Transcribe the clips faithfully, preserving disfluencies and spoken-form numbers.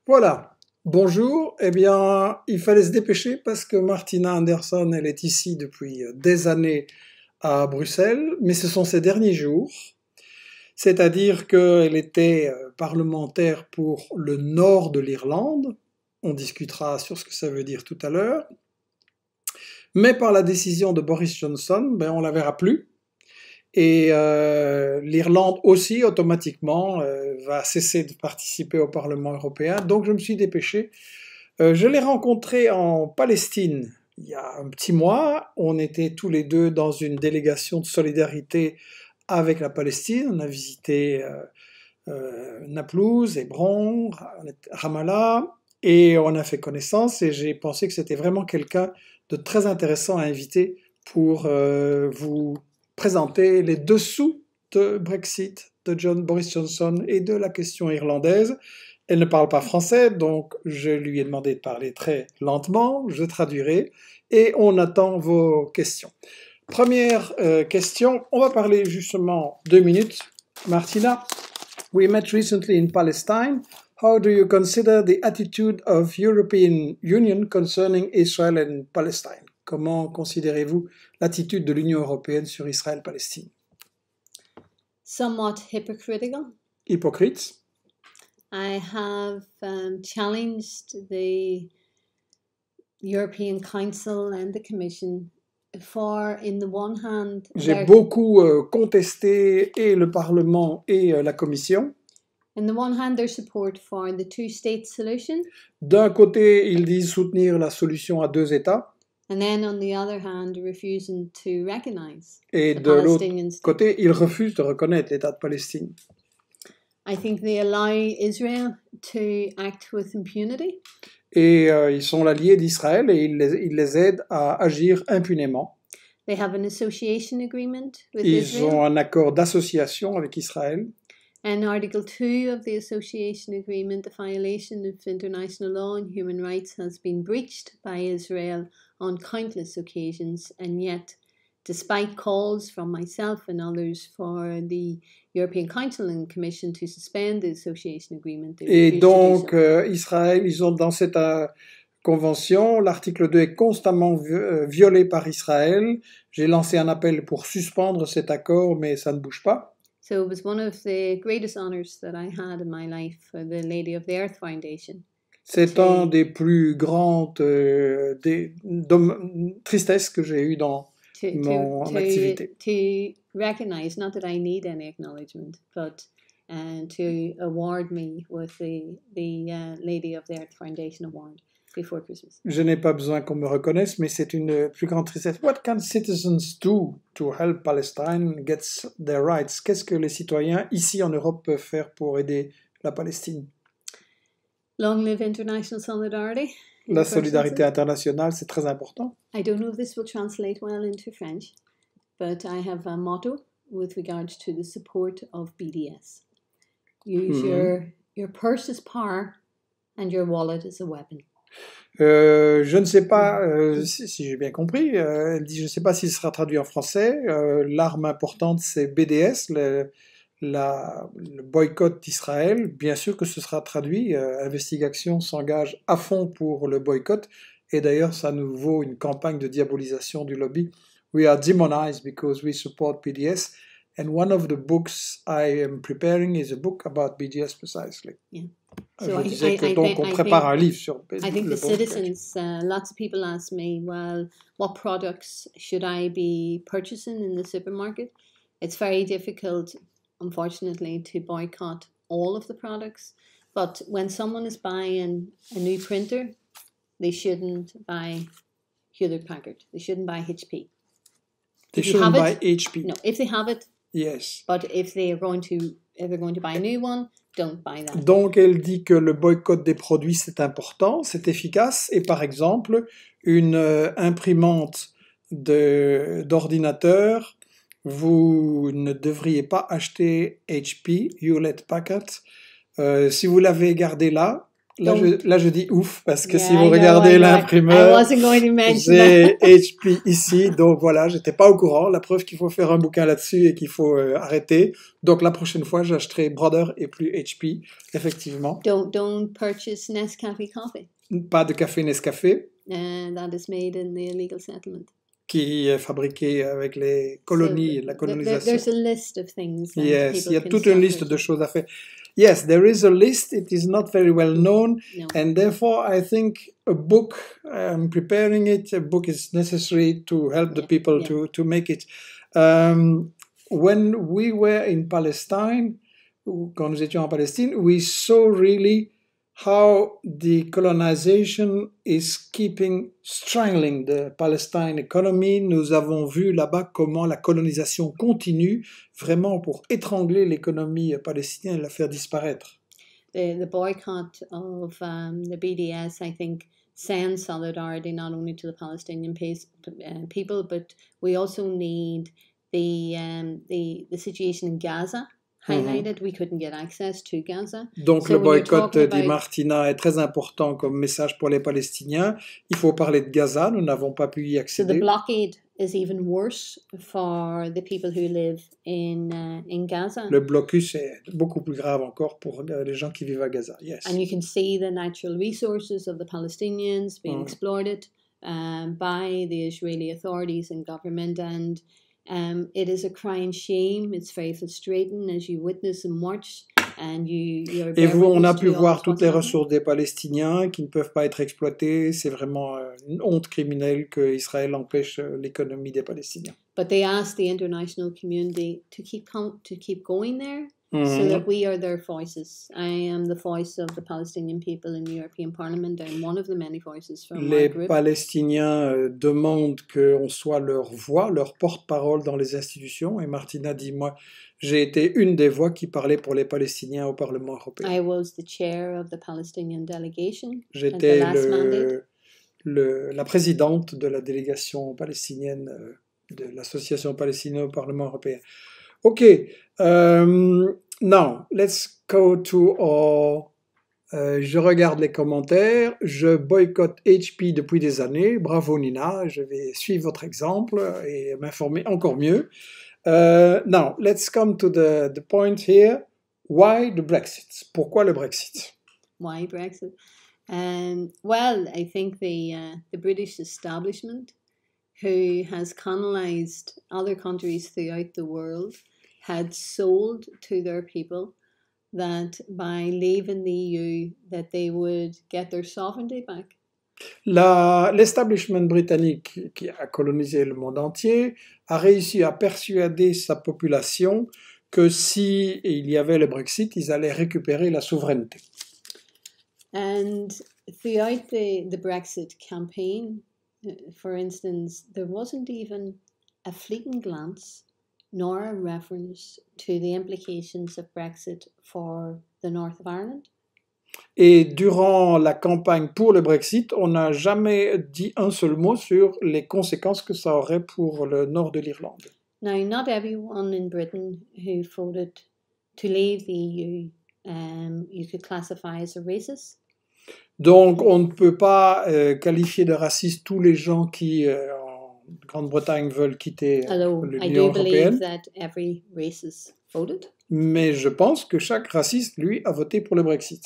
Voilà, bonjour. Eh bien, il fallait se dépêcher parce que Martina Anderson, elle est ici depuis des années à Bruxelles, mais ce sont ses derniers jours. C'est-à-dire qu'elle était parlementaire pour le nord de l'Irlande. On discutera sur ce que ça veut dire tout à l'heure. Mais par la décision de Boris Johnson, ben, on la verra plus. Et euh, l'Irlande aussi, automatiquement, euh, va cesser de participer au Parlement européen. Donc je me suis dépêché. Euh, je l'ai rencontré en Palestine il y a un petit mois. On était tous les deux dans une délégation de solidarité avec la Palestine. On a visité euh, euh, Naplouse, Hébron, Ramallah, et on a fait connaissance. Et j'ai pensé que c'était vraiment quelqu'un de très intéressant à inviter pour euh, vous présenter les dessous de Brexit, de John Boris Johnson et de la question irlandaise. Elle ne parle pas français, donc je lui ai demandé de parler très lentement, je traduirai, et on attend vos questions. Première euh, question, on va parler justement deux minutes. Martina, we met recently in Palestine. How do you consider the attitude of European Union concerning Israel and Palestine? Comment considérez-vous l'attitude de l'Union européenne sur Israël-Palestine? Somewhat hypocritical. Hypocrite. I have um, challenged the European Council and the Commission for, in the one hand, J'ai beaucoup euh, contesté et le Parlement et euh, la Commission. In the one hand, their support for the two-state solution. D'un côté, ils disent soutenir la solution à deux États. And then, on the other hand, refusing to recognize Et the de l'autre Palestinian state. côté, ils refusent de reconnaître l'État de Palestine. I think they allow Israel to act with impunity. Et euh, ils sont l'allié d'Israël et ils les, ils les aident à agir impunément. They have an association agreement with Ils Israel. ont un accord d'association avec Israël. And Article two of the Association Agreement, the violation of international law and human rights has been breached by Israel on countless occasions, and yet, despite calls from myself and others for the European Council and Commission to suspend the Association Agreement, they Et refused donc, to do so. euh, Israël, ils ont dans cette euh, convention, l'article deux est constamment vi- violé par Israël. J'ai lancé un appel pour suspendre cet accord, mais ça ne bouge pas. So it was one of the greatest honors that I had in my life for the Lady of the Earth Foundation. C'est un des plus grandes euh, des, dom- tristesses que j'ai eues dans To, mon to, to, activité. to recognize, not that I need any acknowledgement, but uh, to award me with the, the uh, Lady of the Earth Foundation Award before Christmas. Je n'ai pas besoin qu'on me reconnaisse, mais c'est une plus grande tristesse. What can citizens do to help Palestine get their rights? Qu'est-ce que les citoyens ici en Europe peuvent faire pour aider la Palestine? Long live international solidarity. La solidarité internationale, c'est très important. I don't know if this will translate well into French, but I have a motto with regards to the support of B D S. Use Mhm. your, your purse as power and your wallet as a weapon. Euh, je ne sais pas euh, si, si j'ai bien compris. Euh, elle dit, je ne sais pas s'il sera traduit en français. Euh, L'arme importante, c'est B D S, le, la, le boycott d'Israël. Bien sûr que ce sera traduit. Euh, Investigation s'engage à fond pour le boycott. Et d'ailleurs, ça nous vaut une campagne de diabolisation du lobby. We are demonized because we support B D S. And one of the books I am preparing is a book about B D S precisely. Yeah. Je So I- disais I- que I donc think- on I prépare think- un livre sur I think le the boycott. citizens, uh, lots of people ask me, well, what products should I be purchasing in the supermarket? It's very difficult, unfortunately, to boycott all of the products. But when someone is buying a new printer, they shouldn't buy Hewlett Packard. They shouldn't buy H P. They If you shouldn't have buy it- H P. No, if they have it, Yes. but if they are going to, if they're going to buy a new one, don't buy that. Donc elle dit que le boycott des produits c'est important, c'est efficace et par exemple une euh, imprimante de- d'ordinateur, vous ne devriez pas acheter H P, Hewlett Packard. Euh, si vous l'avez gardée là, Là je, là, je dis ouf, parce que Yeah, si I vous know, regardez I know. I l'imprimeur, wasn't going to mention j'ai that. H P ici, donc voilà, j'étais pas au courant. La preuve qu'il faut faire un bouquin là-dessus et qu'il faut euh, arrêter. Donc la prochaine fois, j'achèterai Brother et plus H P, effectivement. Don't don't purchase Nescafe coffee. Pas de café Nescafé, Uh, that is made in the illegal settlement. qui est fabriqué avec les colonies, So, la th- th- colonisation. there's a list of things that Yes, people il y a can toute une stop liste de purchasing. choses à faire. Yes, there is a list. It is not very well known, No. and therefore I think a book, I'm preparing it, a book is necessary to help the Yeah, people yeah. to, to make it. Um, when we were in Palestine, ou quand nous étions en Palestine, we saw really how the colonization is keeping strangling the Palestine economy. Nous avons vu là-bas comment la colonisation continue vraiment pour étrangler l'économie palestinienne et la faire disparaître. The the boycott of um, the B D S, I think, sends solidarity not only to the Palestinian pace, uh, people, but we also need the um, the the situation in Gaza highlighted. We couldn't get access to Gaza. Donc So le when you're boycott, talking dit about- Martina, est très important comme message pour les Palestiniens. Il faut parler de Gaza, nous n'avons pas pu y So the accéder. blockade is even worse for the people who live in uh, in Gaza. Le blocus est beaucoup plus grave encore pour euh, les gens qui vivent à Gaza. Yes. And you can see the natural resources of the Palestinians being Mm. exploited um, by the Israeli authorities and government. And um, it is a crying shame. It's very frustrating as you witness and watch. And you, you're Et vous, on a pu voir voir toutes les ressources des Palestiniens qui ne peuvent pas être exploitées. C'est vraiment euh, une honte criminelle que Israël empêche euh, l'économie des Palestiniens. But they ask the international community to keep com- to keep going there, so Mhm. that we are their voices. I am the voice of the Palestinian people in the European Parliament. I'm one of the many voices from Les our group. Palestiniens euh, demandent qu'on soit leur voix, leur porte-parole dans les institutions. Et Martina dit, moi, j'ai été une des voix qui parlait pour les Palestiniens au Parlement européen. I was the chair of the Palestinian delegation at the J'étais last mandate. le, le, la présidente de la délégation palestinienne, euh, de l'association palestinienne au Parlement européen. Ok, um, now let's go to our... Euh, je regarde les commentaires, je boycotte H P depuis des années, bravo Nina, je vais suivre votre exemple et m'informer encore mieux. Uh, now, let's come to the, the point here. Why the Brexit? Pourquoi le Brexit? Why Brexit? Um, well, I think the uh, the British establishment, who has colonized other countries throughout the world, had sold to their people that by leaving the E U that they would get their sovereignty back. La- L'establishment britannique qui a colonisé le monde entier a réussi à persuader sa population que si il y avait le Brexit, ils allaient récupérer la souveraineté. And throughout the, the Brexit campaign, uh, for instance, there wasn't even a fleeting glance nor a reference to the implications of Brexit for the north of Ireland. Et durant la campagne pour le Brexit, on n'a jamais dit un seul mot sur les conséquences que ça aurait pour le nord de l'Irlande. Now, not everyone in Britain who voted to leave the E U, um, you could classify as a racist. Donc, on ne peut pas euh, qualifier de racistes tous les gens qui, euh, en Grande-Bretagne, veulent quitter euh, Although I l'Union do believe européenne. that every racist voted. Mais je pense que chaque raciste, lui, a voté pour le Brexit.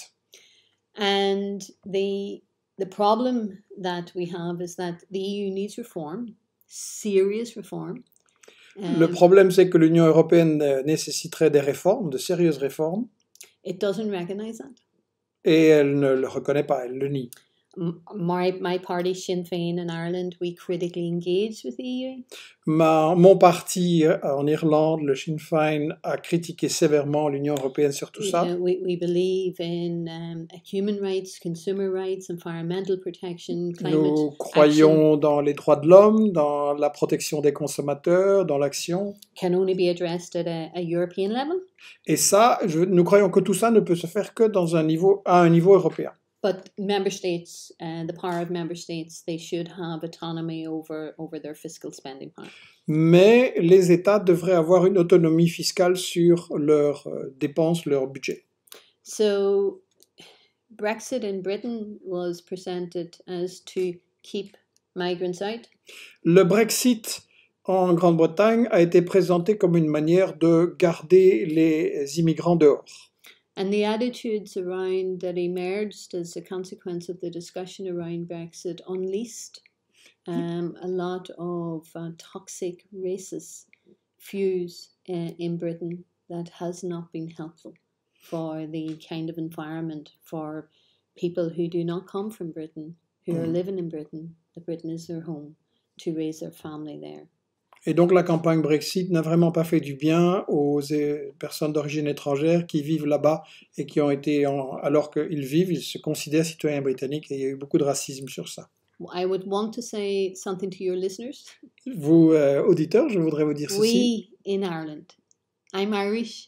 And the the problem that we have is that the E U needs reform, serious reform. Le Um, problème, c'est que l'Union européenne euh, nécessiterait des réformes, de sérieuses réformes, it doesn't recognize that. et elle ne le reconnaît pas, elle le nie. M- My my party Sinn Féin in Ireland, we critically engage with the E U. Ma- mon parti euh, en Irlande, le Sinn Féin, a critiqué sévèrement l'Union européenne sur tout We, ça. uh, we, we believe in um, human rights, consumer rights, environmental protection, climate Nous croyons dans les droits de l'homme, dans la protection des consommateurs, dans l'action. can only be addressed at a, a European level. Et ça, je- nous croyons que tout ça ne peut se faire que dans un niveau, à un niveau européen. But member states, uh, the power of member states, they should have autonomy over, over their fiscal spending power. Mais les États devraient avoir une autonomie fiscale sur leurs euh, dépenses, leur budget. So Brexit in Britain was presented as to keep migrants out. Le Brexit en Grande-Bretagne a été présenté comme une manière de garder les immigrants dehors. And the attitudes around that emerged as a consequence of the discussion around Brexit unleashed um, a lot of uh, toxic racist views uh, in Britain that has not been helpful for the kind of environment for people who do not come from Britain, who are living in Britain, that Britain is their home, to raise their family there. Et donc la campagne Brexit n'a vraiment pas fait du bien aux euh, personnes d'origine étrangère qui vivent là-bas et qui ont été, en, alors qu'ils vivent, ils se considèrent citoyens britanniques et il y a eu beaucoup de racisme sur ça. I would want to say something to your listeners. Vous, euh, auditeurs, je voudrais vous dire ceci. We in Ireland, I'm Irish,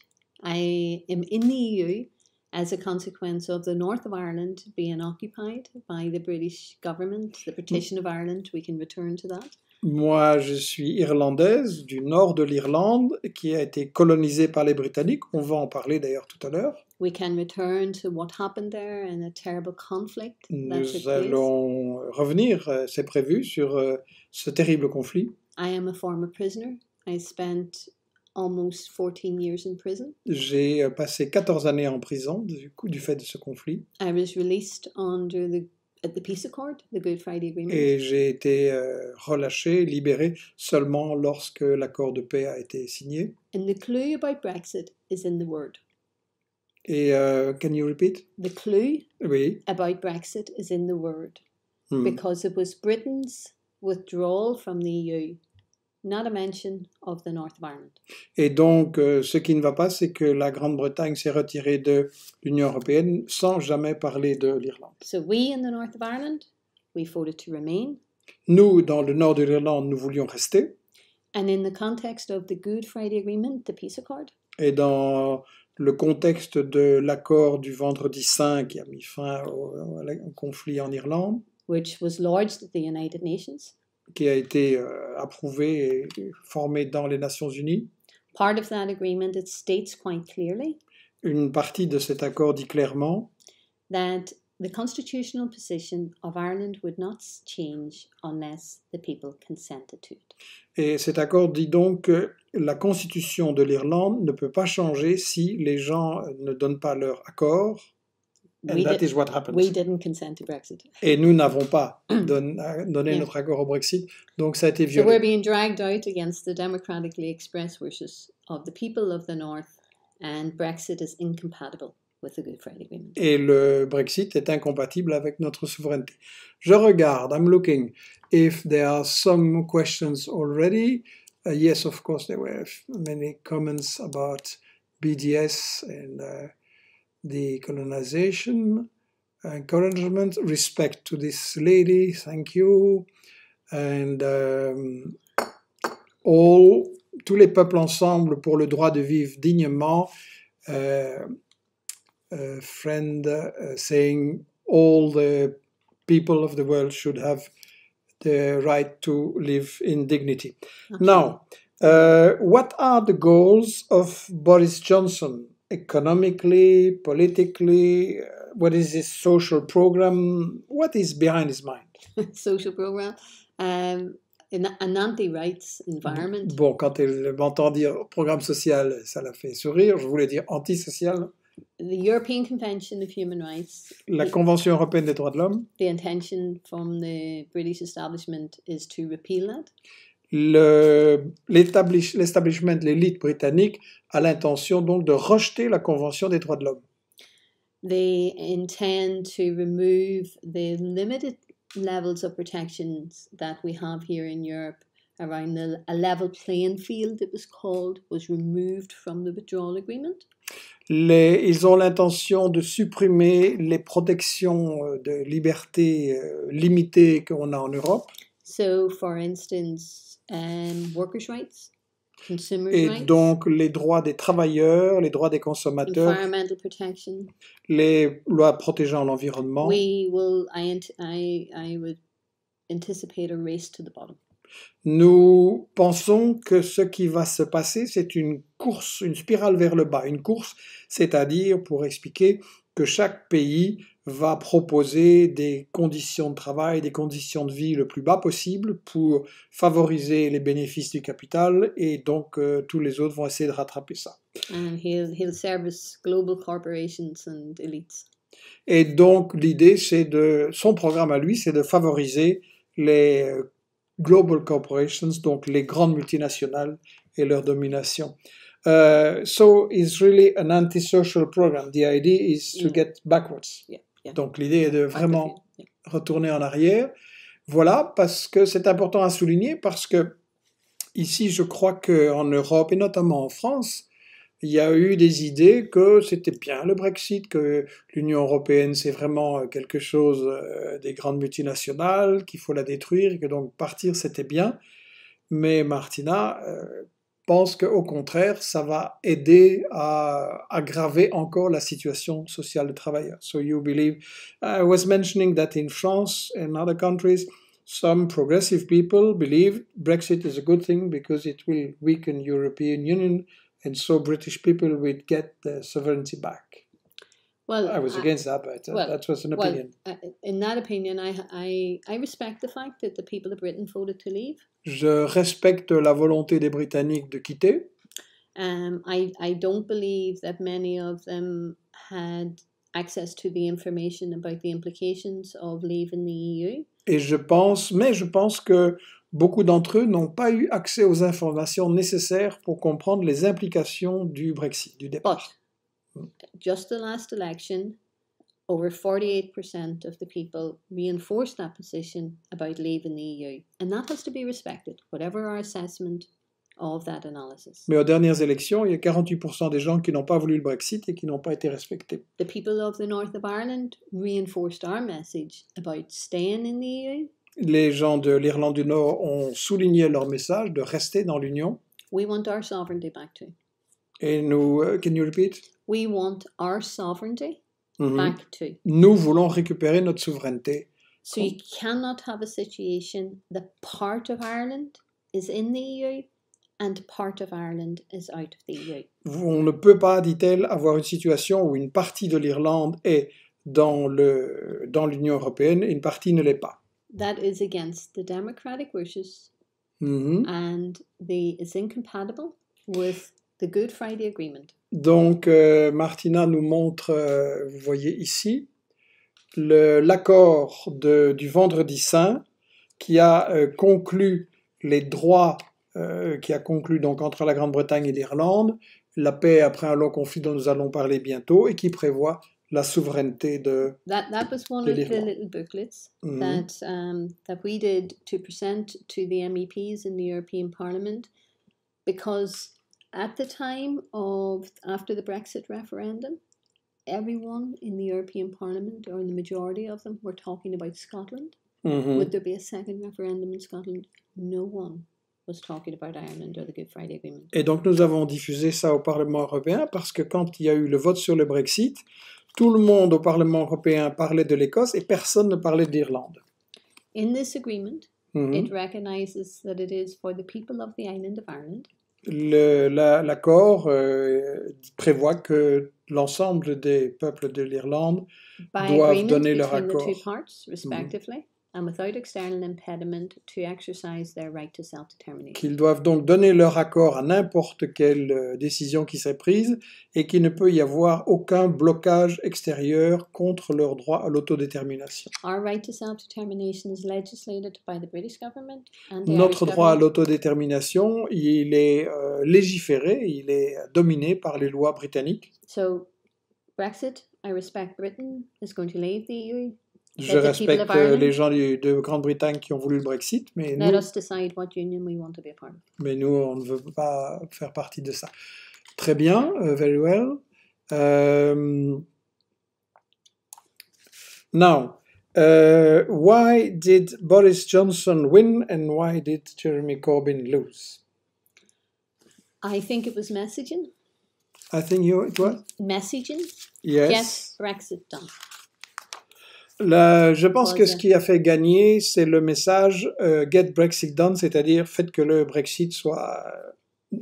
I am in the E U as a consequence of the north of Ireland being occupied by the British government, the partition of Ireland, we can return to that. Moi, je suis irlandaise du nord de l'Irlande qui a été colonisée par les Britanniques. On va en parler d'ailleurs tout à l'heure. We can return to what happened there and a terrible conflict that Nous took place. allons revenir, euh, c'est prévu, sur euh, ce terrible conflit. I am a former prisoner. I spent almost fourteen years in prison. J'ai euh, passé quatorze années en prison du, coup, du fait de ce conflit. I was released under the at the Peace Accord, the Good Friday Agreement. Et j'ai été euh, relâché, libéré seulement lorsque l'accord de paix a été signé. And the clue about Brexit is in the word. Et, uh, can you repeat? The clue Oui. about Brexit is in the word. Hmm. Because it was Britain's withdrawal from the E U, not a mention of the North of Ireland. Et donc, euh, ce qui ne va pas, c'est que la Grande-Bretagne s'est retirée de l'Union européenne sans jamais parler de l'Irlande. So we in the North of Ireland, we voted to remain. Nous, dans le nord de l'Irlande, nous voulions rester. And in the context of the Good Friday Agreement, the Peace Accord, Et dans le contexte de l'accord du Vendredi saint qui a mis fin au, au conflit en Irlande, which was lodged at the United Nations, qui a été euh, approuvé et formé dans les Nations Unies. part of that agreement, it states quite clearly Une partie de cet accord dit clairement that the constitutional position of Ireland would not change unless the people consented to it. Et cet accord dit donc que la constitution de l'Irlande ne peut pas changer si les gens ne donnent pas leur accord. And We, that did, is what happens. we didn't consent to Brexit. Et nous n'avons pas don, donné Yeah. notre accord au Brexit, donc ça a été So we're violé. being dragged out against the democratically expressed wishes of the people of the North, and Brexit is incompatible with the Good Friday Agreement. Et le Brexit est incompatible avec notre souveraineté. Je regarde, I'm looking if there are some questions already. Uh, yes, of course, there were many comments about B D S and uh, the colonization, encouragement, respect to this lady, thank you. And um, all, tous les peuples ensemble pour le droit de vivre dignement. Uh, a friend uh, saying all the people of the world should have the right to live in dignity. Okay. Now, uh, what are the goals of Boris Johnson economically, politically? Uh, what is his social program? What is behind his mind? Social program, um, an, an anti-rights environment. Bon, quand elle m'entend dire programme social, ça la fait sourire. Je voulais dire antisocial. The European Convention of Human Rights, La the, Convention européenne des droits de l'homme. the intention from the British establishment is to repeal that. Le- l'établish- L'establishment, l'élite britannique, a l'intention donc de rejeter la Convention des droits de l'homme. They intend to remove the limited levels of protections that we have here in Europe around the, a level playing field, it was called, was removed from the withdrawal agreement. Les- ils ont l'intention de supprimer les protections euh, de liberté euh, limitées qu'on a en Europe. So, for instance, um, workers' rights, consumers' Et rights, donc les droits des travailleurs, les droits des consommateurs, environmental protection. les lois protégeant l'environnement. We will, I, ant- I, I would anticipate a race to the bottom. Nous pensons que ce qui va se passer, c'est une course, une spirale vers le bas. Une course, c'est-à-dire, pour expliquer, que chaque pays va proposer des conditions de travail, des conditions de vie le plus bas possible pour favoriser les bénéfices du capital et donc euh, tous les autres vont essayer de rattraper ça. And he'll, he'll service global corporations and elites. Et donc l'idée, c'est de, son programme à lui, c'est de favoriser les global corporations, donc les grandes multinationales et leur domination. Uh, so it's really an antisocial program. The idea is to Yeah. get backwards. Yeah, yeah. Donc l'idée est de vraiment Back of you, yeah. retourner en arrière. Voilà, parce que c'est important à souligner, parce que ici, je crois qu'en Europe, et notamment en France, il y a eu des idées que c'était bien le Brexit, que l'Union européenne, c'est vraiment quelque chose euh, des grandes multinationales, qu'il faut la détruire, et que donc partir, c'était bien. Mais Martina euh, pense qu'au contraire, ça va aider à aggraver encore la situation sociale des travailleurs. So you believe, I was mentioning that in France and other countries, some progressive people believe Brexit is a good thing because it will weaken European Union, and so British people will get their sovereignty back. Well, I was I- against that, but uh, well, that was an well, opinion. uh, in that opinion, I, I, I respect the fact that the people of Britain voted to leave. Je respecte la volonté des Britanniques de quitter. Um, I, I don't believe that many of them had access to the information about the implications of leaving the E U. Et je pense, mais je pense que beaucoup d'entre eux n'ont pas eu accès aux informations nécessaires pour comprendre les implications du Brexit, du départ. But just the last election, over forty-eight percent of the people reinforced that position about leaving the E U. And that has to be respected, whatever our assessment of that analysis. Mais aux dernières élections, il y a quarante-huit pour cent des gens qui n'ont pas voulu le Brexit et qui n'ont pas été respectés. The people of the north of Ireland reinforced our message about staying in the E U. Les gens de l'Irlande du Nord ont souligné leur message de rester dans l'Union. We want our sovereignty back too. Et nous, uh, can you repeat? We want our sovereignty Mhm. back too. Nous voulons récupérer notre souveraineté. So you cannot have a situation that part of Ireland is in the E U and part of Ireland is out of the E U. On ne peut pas, dit-elle, avoir une situation où une partie de l'Irlande est dans le, dans l'Union européenne et une partie ne l'est pas. That is against the democratic wishes Mhm. and the is incompatible with the Good Friday Agreement. Donc, euh, Martina nous montre, euh, vous voyez ici, le- l'accord de- du Vendredi Saint qui a euh, conclu les droits, euh, qui a conclu donc entre la Grande-Bretagne et l'Irlande, la paix après un long conflit dont nous allons parler bientôt et qui prévoit la souveraineté de... That that was one De of the l'Irlande. little booklets Mhm. that um, that we did to present to the M E Ps in the European Parliament, because at the time of after the Brexit referendum, everyone in the European Parliament, or the majority of them, were talking about Scotland. Mhm. Would there be a second referendum in Scotland? No one was talking about Ireland or the Good Friday Agreement. Et donc nous avons diffusé ça au Parlement européen parce que quand il y a eu le vote sur le Brexit, tout le monde au Parlement européen parlait de l'Écosse et personne ne parlait de l'Irlande. In this agreement, Mhm. it recognizes that it is for the people of the island of Ireland Le- la- L'accord euh, prévoit que l'ensemble des peuples de l'Irlande by doivent agreement donner leur between the two accord. Mhm. parts, respectively, and without external impediment to exercise their right to self-determination. qu'ils doivent donc donner leur accord à n'importe quelle euh, décision qui serait prise et qu'il ne peut y avoir aucun blocage extérieur contre leur droit à l'autodétermination. Our right to self-determination is legislated by the British government and the Notre Irish droit à government. l'autodétermination, il est euh, légiféré, il est dominé par les lois britanniques. So, Brexit, I respect Britain is going to leave the E U. Je Let the people respecte of euh, Ireland- les gens du- de Grande-Bretagne qui ont voulu le Brexit, mais Let nous, us decide what union we want to be a part of. mais nous, on ne veut pas faire partie de ça. Très bien, uh, very well. Um, now, uh, why did Boris Johnson win and why did Jeremy Corbyn lose? I think it was messaging. I think you, it was? Messaging. Yes. Get Brexit done. La- je pense que Ouais, ce ça. qui a fait gagner, c'est le message euh, Get Brexit done, c'est-à-dire faites que le Brexit soit,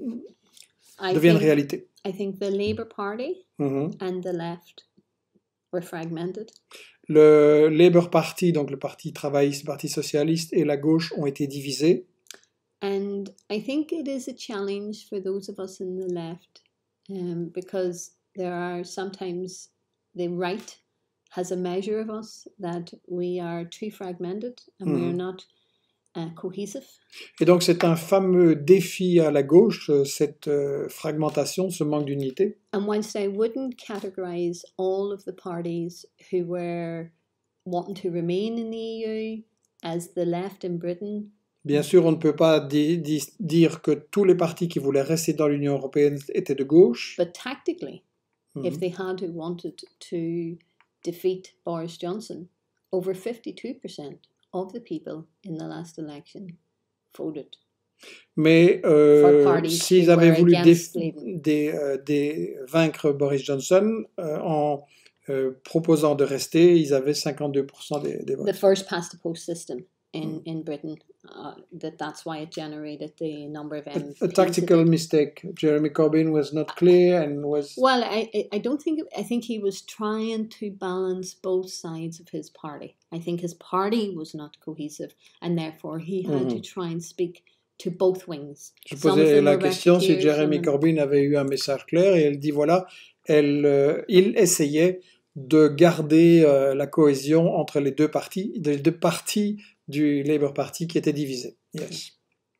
I devienne think, réalité. I think the Labour Party Mhm. and the left were fragmented. Le Labour Party, donc le parti travailliste, le parti socialiste et la gauche ont été divisés. And I think it is a challenge for those of us in the left, um, because there are sometimes the right has a measure of us that we are too fragmented and mm. we are not uh, cohesive. Et donc c'est un fameux défi à la gauche, cette euh, fragmentation, ce manque d'unité. And whilst I wouldn't categorize all of the parties who were wanting to remain in the E U as the left in Britain, bien sûr, on ne peut pas di di dire que tous les partis qui voulaient rester dans l'Union européenne étaient de gauche. But tactically, mm-hmm. if they had wanted to defeat Boris Johnson, over fifty-two percent of the people in the last election voted. Mais euh, s'ils avaient voulu dé dé euh, dé vaincre Boris Johnson euh, en euh, proposant de rester, ils avaient cinquante-deux pour cent des, des votes. The first past the post system in, in Britain, uh, that that's why it generated the number of M Ps. A, a tactical mistake. Jeremy Corbyn was not clear and was... Well, I, I don't think, I think he was trying to balance both sides of his party. I think his party was not cohesive and therefore he had mm-hmm. to try and speak to both wings. Je posais la question si Jeremy Corbyn avait eu un message clair et elle dit voilà, elle, euh, il essayait de garder euh, la cohésion entre les deux partis, les deux partis du Labour Party qui étaient divisés. Yes.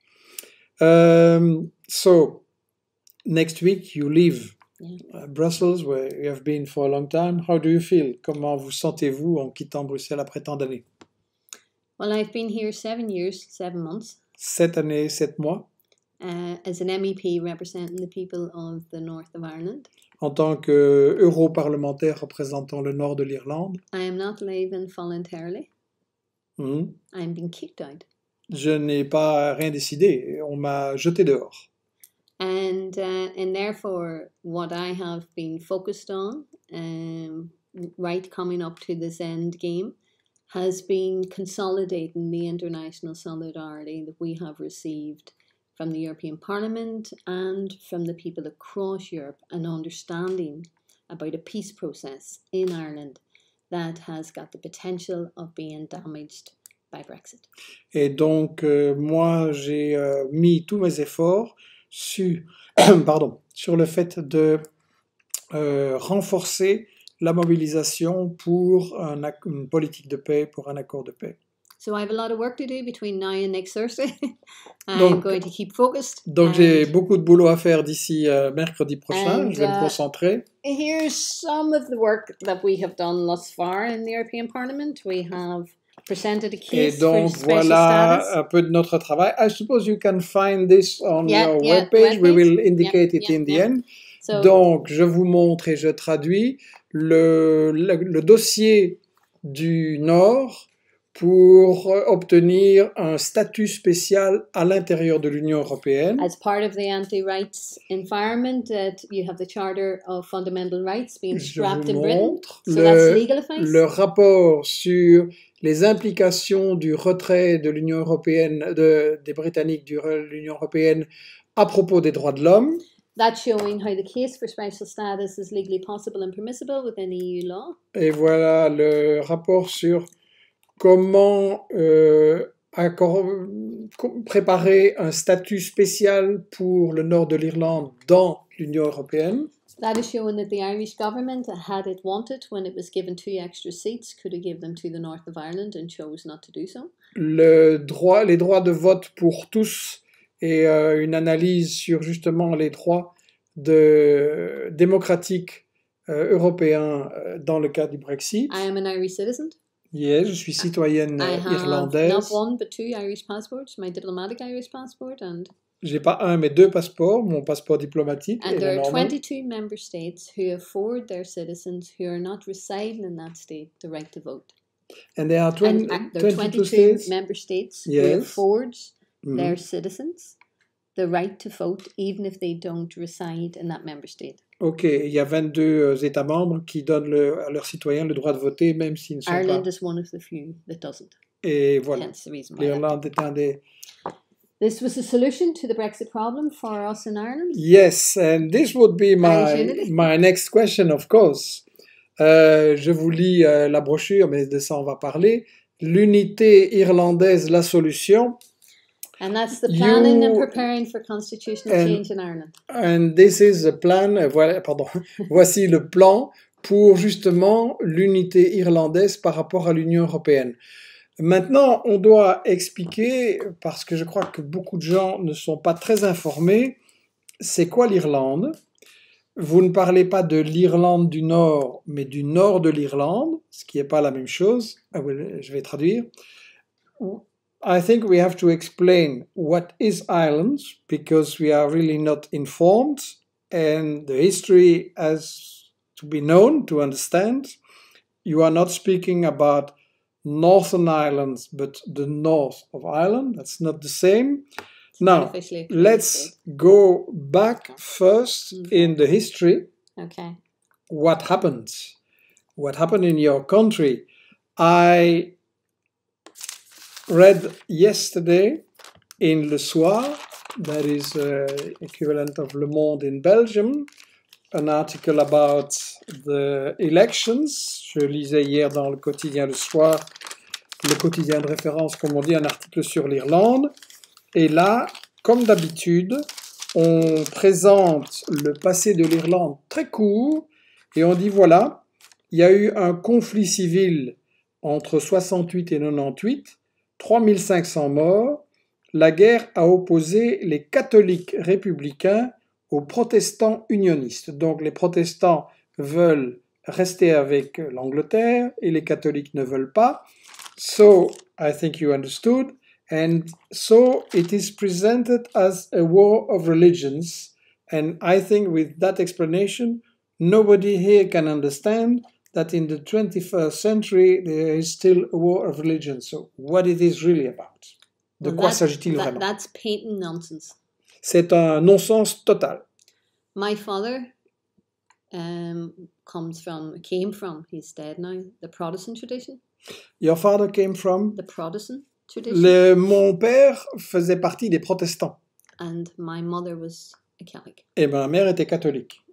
Um, so, next week you leave yeah. uh, Brussels, where you have been for a long time. How do you feel? Comment vous sentez-vous en quittant Bruxelles après tant d'années? Well, I've been here seven years, seven months. Sept années, sept mois. Uh, as an M E P representing the people of the north of Ireland. En tant qu'europarlementaire représentant le nord de l'Irlande. I am not leaving voluntarily. Mm. I'm being kicked out. Je n'ai pas rien décidé. On m'a jeté dehors. And uh, and therefore, what I have been focused on, um, right coming up to this end game, has been consolidating the international solidarity that we have received from the European Parliament and from the people across Europe, and understanding about a peace process in Ireland that has got the potential of being damaged by Brexit. Et donc, euh, moi, j'ai euh, mis tous mes efforts sur, pardon, sur le fait de euh, renforcer la mobilisation pour un, une politique de paix, pour un accord de paix. So I have a lot of work to do between now and next Thursday. I'm donc, going to keep focused. Donc j'ai beaucoup de boulot à faire d'ici euh, mercredi prochain. And, je vais uh, me concentrer. Here's some of the work that we have done thus far in the European Parliament. We have presented a case Et donc for voilà status. Un peu de notre travail. I suppose you can find this on yeah, your yeah, webpage. web We will indicate yeah, it yeah, in the yeah. end. So, donc je vous montre et je traduis le, le, le dossier du Nord pour obtenir un statut spécial à l'intérieur de l'Union européenne. As part of the anti-rights environment, that you have the Charter of Fundamental Rights being scrapped in Britain. So le, that's legal offense. Le rapport sur les implications du retrait de l'Union européenne, de, des Britanniques de l'Union européenne à propos des droits de l'homme. That's showing how the case for special status is legally possible and permissible within E U law. Et voilà le rapport sur comment euh, accord, préparer un statut spécial pour le nord de l'Irlande dans l'Union européenne. That is showing that the Irish government, had it wanted, when it was given two extra seats, could have given them to the north of Ireland and chose not to do so. Le droit, les droits de vote pour tous et euh, une analyse sur justement les droits de, démocratiques euh, européens euh, dans le cas du Brexit. I am an Irish citizen. Yes, je suis citoyenne I have irlandaise. Not one but two Irish passports, my diplomatic Irish passport and. J'ai pas un mais deux passeports, mon passeport diplomatique. And et there le are normal. twenty-two member states who afford their citizens who are not residing in that state the right to vote. And there are, twenty, and, uh, there are twenty-two twenty-two states. member states Yes. who afford Mm-hmm. their citizens the right to vote even if they don't reside in that member state. Ok, il y a vingt-deux États membres qui donnent le, à leurs citoyens le droit de voter, même s'ils ne sont Ireland pas. is one of the few that doesn't. Et voilà, Hence the reason why l'Irlande est un des... This was a solution to the Brexit problem for us in Ireland. Yes, and this would be my, my next question, of course. Euh, je vous lis euh, la brochure, mais de ça on va parler. L'unité irlandaise, la solution. And that's the planning and You preparing for constitutional and, change in Ireland. and this is the plan. euh, Voilà, pardon. Voici le plan pour justement l'unité irlandaise par rapport à l'Union européenne. Maintenant, on doit expliquer, parce que je crois que beaucoup de gens ne sont pas très informés, c'est quoi l'Irlande? Vous ne parlez pas de l'Irlande du Nord, mais du nord de l'Irlande, ce qui n'est pas la même chose. Ah oui, je vais traduire. I think we have to explain what is Ireland, because we are really not informed, and the history has to be known to understand. You are not speaking about Northern Ireland, but the north of Ireland. That's not the same. Now, let's go back first in the history. Okay. What happened? What happened in your country? I read yesterday in Le Soir, that is uh, equivalent of Le Monde in Belgium, an article about the elections. Je lisais hier dans le quotidien Le Soir, le quotidien de référence, comme on dit, un article sur l'Irlande. Et là, comme d'habitude, on présente le passé de l'Irlande très court et on dit voilà, il y a eu un conflit civil entre soixante-huit et quatre-vingt-dix-huit, trois mille cinq cents morts. La guerre a opposé les catholiques républicains aux protestants unionistes. Donc les protestants veulent rester avec l'Angleterre et les catholiques ne veulent pas. So, I think you understood. And so it is presented as a war of religions. And I think with that explanation, nobody here can understand that in the twenty-first century, there is still a war of religion. So what it is really about? De Well, quoi that- s'agit-il that- vraiment? That's patent nonsense. C'est un non-sens total. My father um, comes from, came from, he's dead now, the Protestant tradition. Your father came from? The Protestant tradition. Le, mon père faisait partie des protestants And my mother was a Catholic. et ma mère était catholique.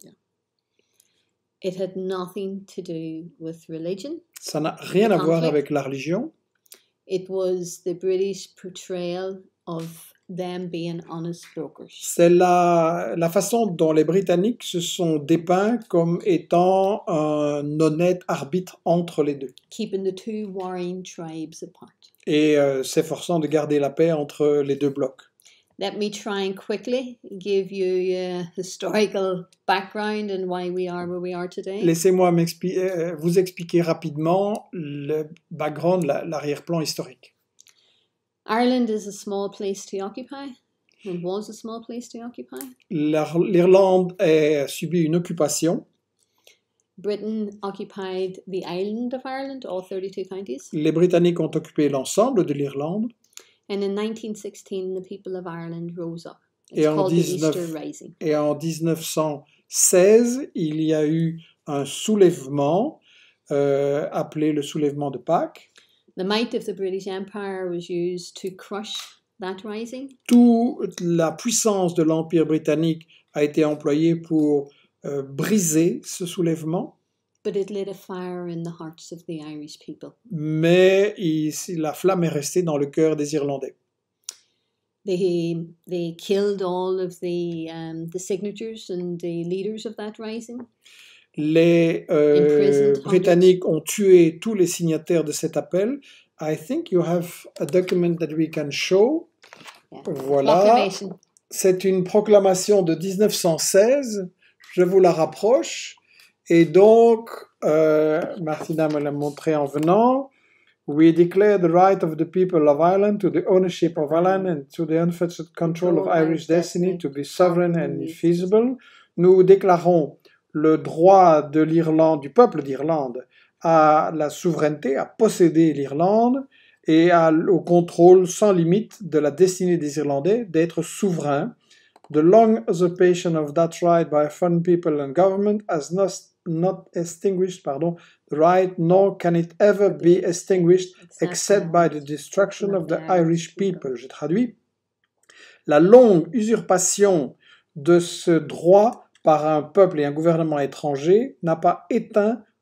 It had nothing to do with religion. Ça n'a rien à voir Conflict. avec la religion. It was the British portrayal of them being honest brokers. C'est la, la façon dont les Britanniques se sont dépeints comme étant un honnête arbitre entre les deux Keeping the two warring tribes apart. et euh, s'efforçant de garder la paix entre les deux blocs. Let me try and quickly give you a historical background and why we are where we are today. Laissez-moi m'expli- euh, vous expliquer rapidement le background, la- l'arrière-plan historique. Ireland is a small place to occupy. It was a small place to occupy. L'Ar- L'Irlande a subi une occupation. Britain occupied the island of Ireland, all thirty-two counties. Les Britanniques ont occupé l'ensemble de l'Irlande. And in nineteen sixteen, the people of Ireland rose up. It's Et en called the dix-neuf Easter Rising. Et en dix-neuf cent seize, il y a eu un soulèvement euh, appelé le soulèvement de Pâques. The might of the British Empire was used to crush that rising. Toute la puissance de l'Empire britannique a été employée pour euh, briser ce soulèvement, But it lit a fire in the hearts of the Irish people. mais ici, la flamme est restée dans le cœur des Irlandais. They they killed all of the um, the signatures and the leaders of that rising. Les euh, Imprisoned hundreds. Britanniques ont tué tous les signataires de cet appel. I think you have a document that we can show. Yeah. Voilà. Proclamation. C'est une proclamation de dix-neuf cent seize. Je vous la rapproche. Et donc, euh, Martina me l'a montré en venant. We declare the right of the people of Ireland to the ownership of Ireland and to the unfettered control of Irish destiny to be sovereign and infeasible. Nous déclarons le droit de l'Irlande, du peuple d'Irlande, à la souveraineté, à posséder l'Irlande et à, au contrôle sans limite de la destinée des Irlandais d'être souverains. The long usurpation of that right by a foreign people and government has not, not extinguished pardon, the right, nor can it ever be extinguished except by the destruction of the Irish people. Je traduis. La longue usurpation de ce droit par un peuple et un gouvernement étranger n'a pas éteint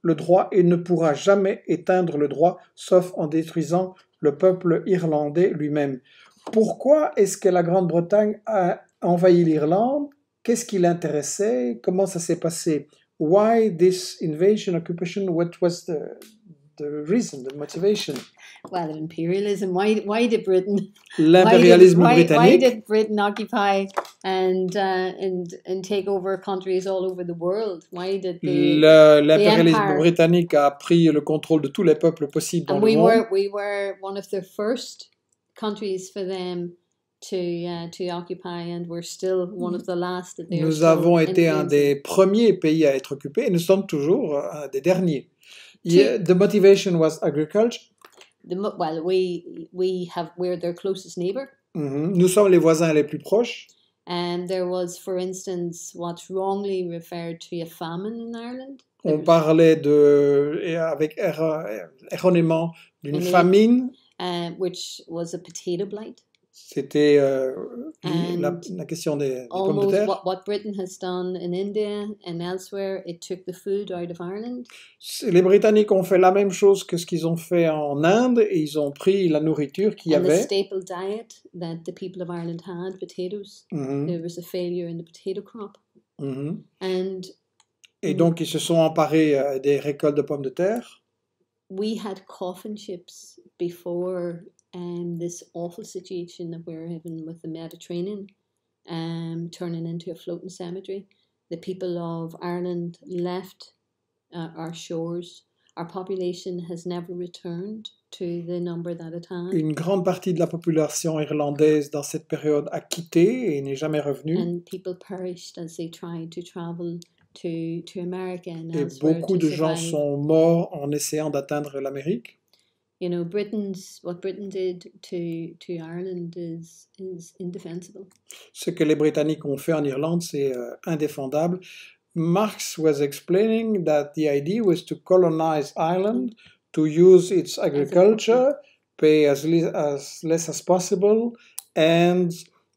le droit et ne pourra jamais éteindre le droit, sauf en détruisant le peuple irlandais lui-même. Pourquoi est-ce que la Grande-Bretagne a envahi l'Irlande? Qu'est-ce qui l'intéressait? Comment ça s'est passé? Why this invasion, occupation? What was the, the reason, the motivation? Well, imperialism. Why? Why did Britain? L'impérialisme why did, why, britannique. why did Britain occupy and uh, and and take over countries all over the world? Why did the Le- L'impérialisme empire- britannique a pris le contrôle de tous les peuples possibles dans and le we monde. were we were one of the first countries for them to uh, to occupy, and we're still one of the last that they are Nous still avons été un influencing. des premiers pays à être occupés et nous sommes toujours un des derniers. Yeah, the motivation was agriculture. The, mo- well, we we have we're their closest neighbor. Mhm. Nous sommes les voisins les plus proches. And there was, for instance, what's wrongly referred to a famine in Ireland. There On was- parlait de, et avec erro- erronément d'une Une- famine. uh, which was a potato blight. C'était euh, And la, la question des, des pommes de Almost terre. what, what Britain has done in India and elsewhere, it took the food out of Ireland. Les Britanniques ont fait la même chose que ce qu'ils ont fait en Inde et ils ont pris la nourriture qu'il y And the avait. staple diet that the people of Ireland had, potatoes, Mhm, there was a failure in the potato crop. mhm. And Et donc ils se sont emparés euh, des récoltes de pommes de terre. we had coffin ships before um, this awful situation that we're having with the Mediterranean um, turning into a floating cemetery. The people of Ireland left uh, our shores. Our population has never returned to the number that it had. Une grande partie de la population irlandaise dans cette période a quitté et n'est jamais revenue. And people perished as they tried to travel to, to America and Et elsewhere beaucoup to de gens survive. sont morts en essayant d'atteindre l'Amérique. You know, Britain's what Britain did to to Ireland is is indefensible. Ce que les Britanniques ont fait en Irlande, c'est euh, indéfendable. Marx was explaining that the idea was to colonize Ireland, to use its agriculture, pay as, li- as less as possible, and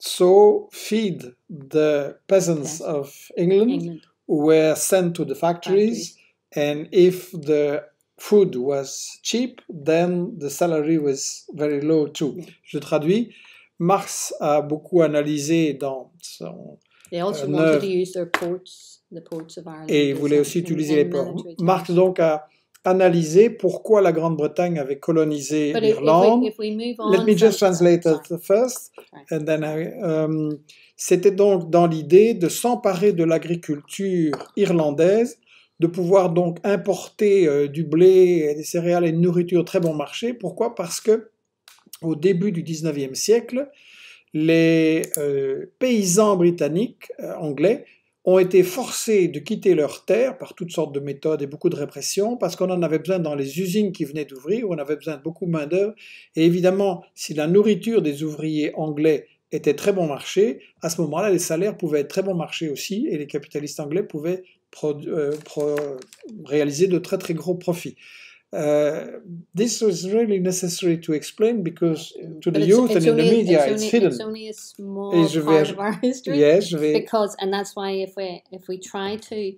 so feed the peasants Yes. of England, England. who were sent to the factories. And if the food was cheap, then the salary was very low too. Yeah. Je traduis. Marx a beaucoup analysé dans son... They also Uh, wanted no. to use their ports, the ports of Ireland. Et il as voulait a- aussi in- utiliser in les ports. military Marx terms. donc a analysé pourquoi la Grande-Bretagne avait colonisé But if, if, l'Irlande. we, if we move on Let me from- just translate sorry, it first. sorry. And then I, um, c'était donc dans l'idée de s'emparer de l'agriculture irlandaise, de pouvoir donc importer euh, du blé, des céréales et une nourriture très bon marché. Pourquoi? Parce que au début du dix-neuvième siècle, les euh, paysans britanniques, euh, anglais, ont été forcés de quitter leurs terres par toutes sortes de méthodes et beaucoup de répression, parce qu'on en avait besoin dans les usines qui venaient d'ouvrir, où on avait besoin de beaucoup de main-d'œuvre. Et évidemment, si la nourriture des ouvriers anglais était très bon marché, à ce moment-là, les salaires pouvaient être très bon marché aussi, et les capitalistes anglais pouvaient pro- euh, pro- réaliser de très très gros profits. Uh, this was really necessary to explain because to the But it's, youth it's and in the only, media it's, it's only, hidden. it's only a small Et je vais part aj- of our history. Yes, je vais... Because, and that's why if we if we try to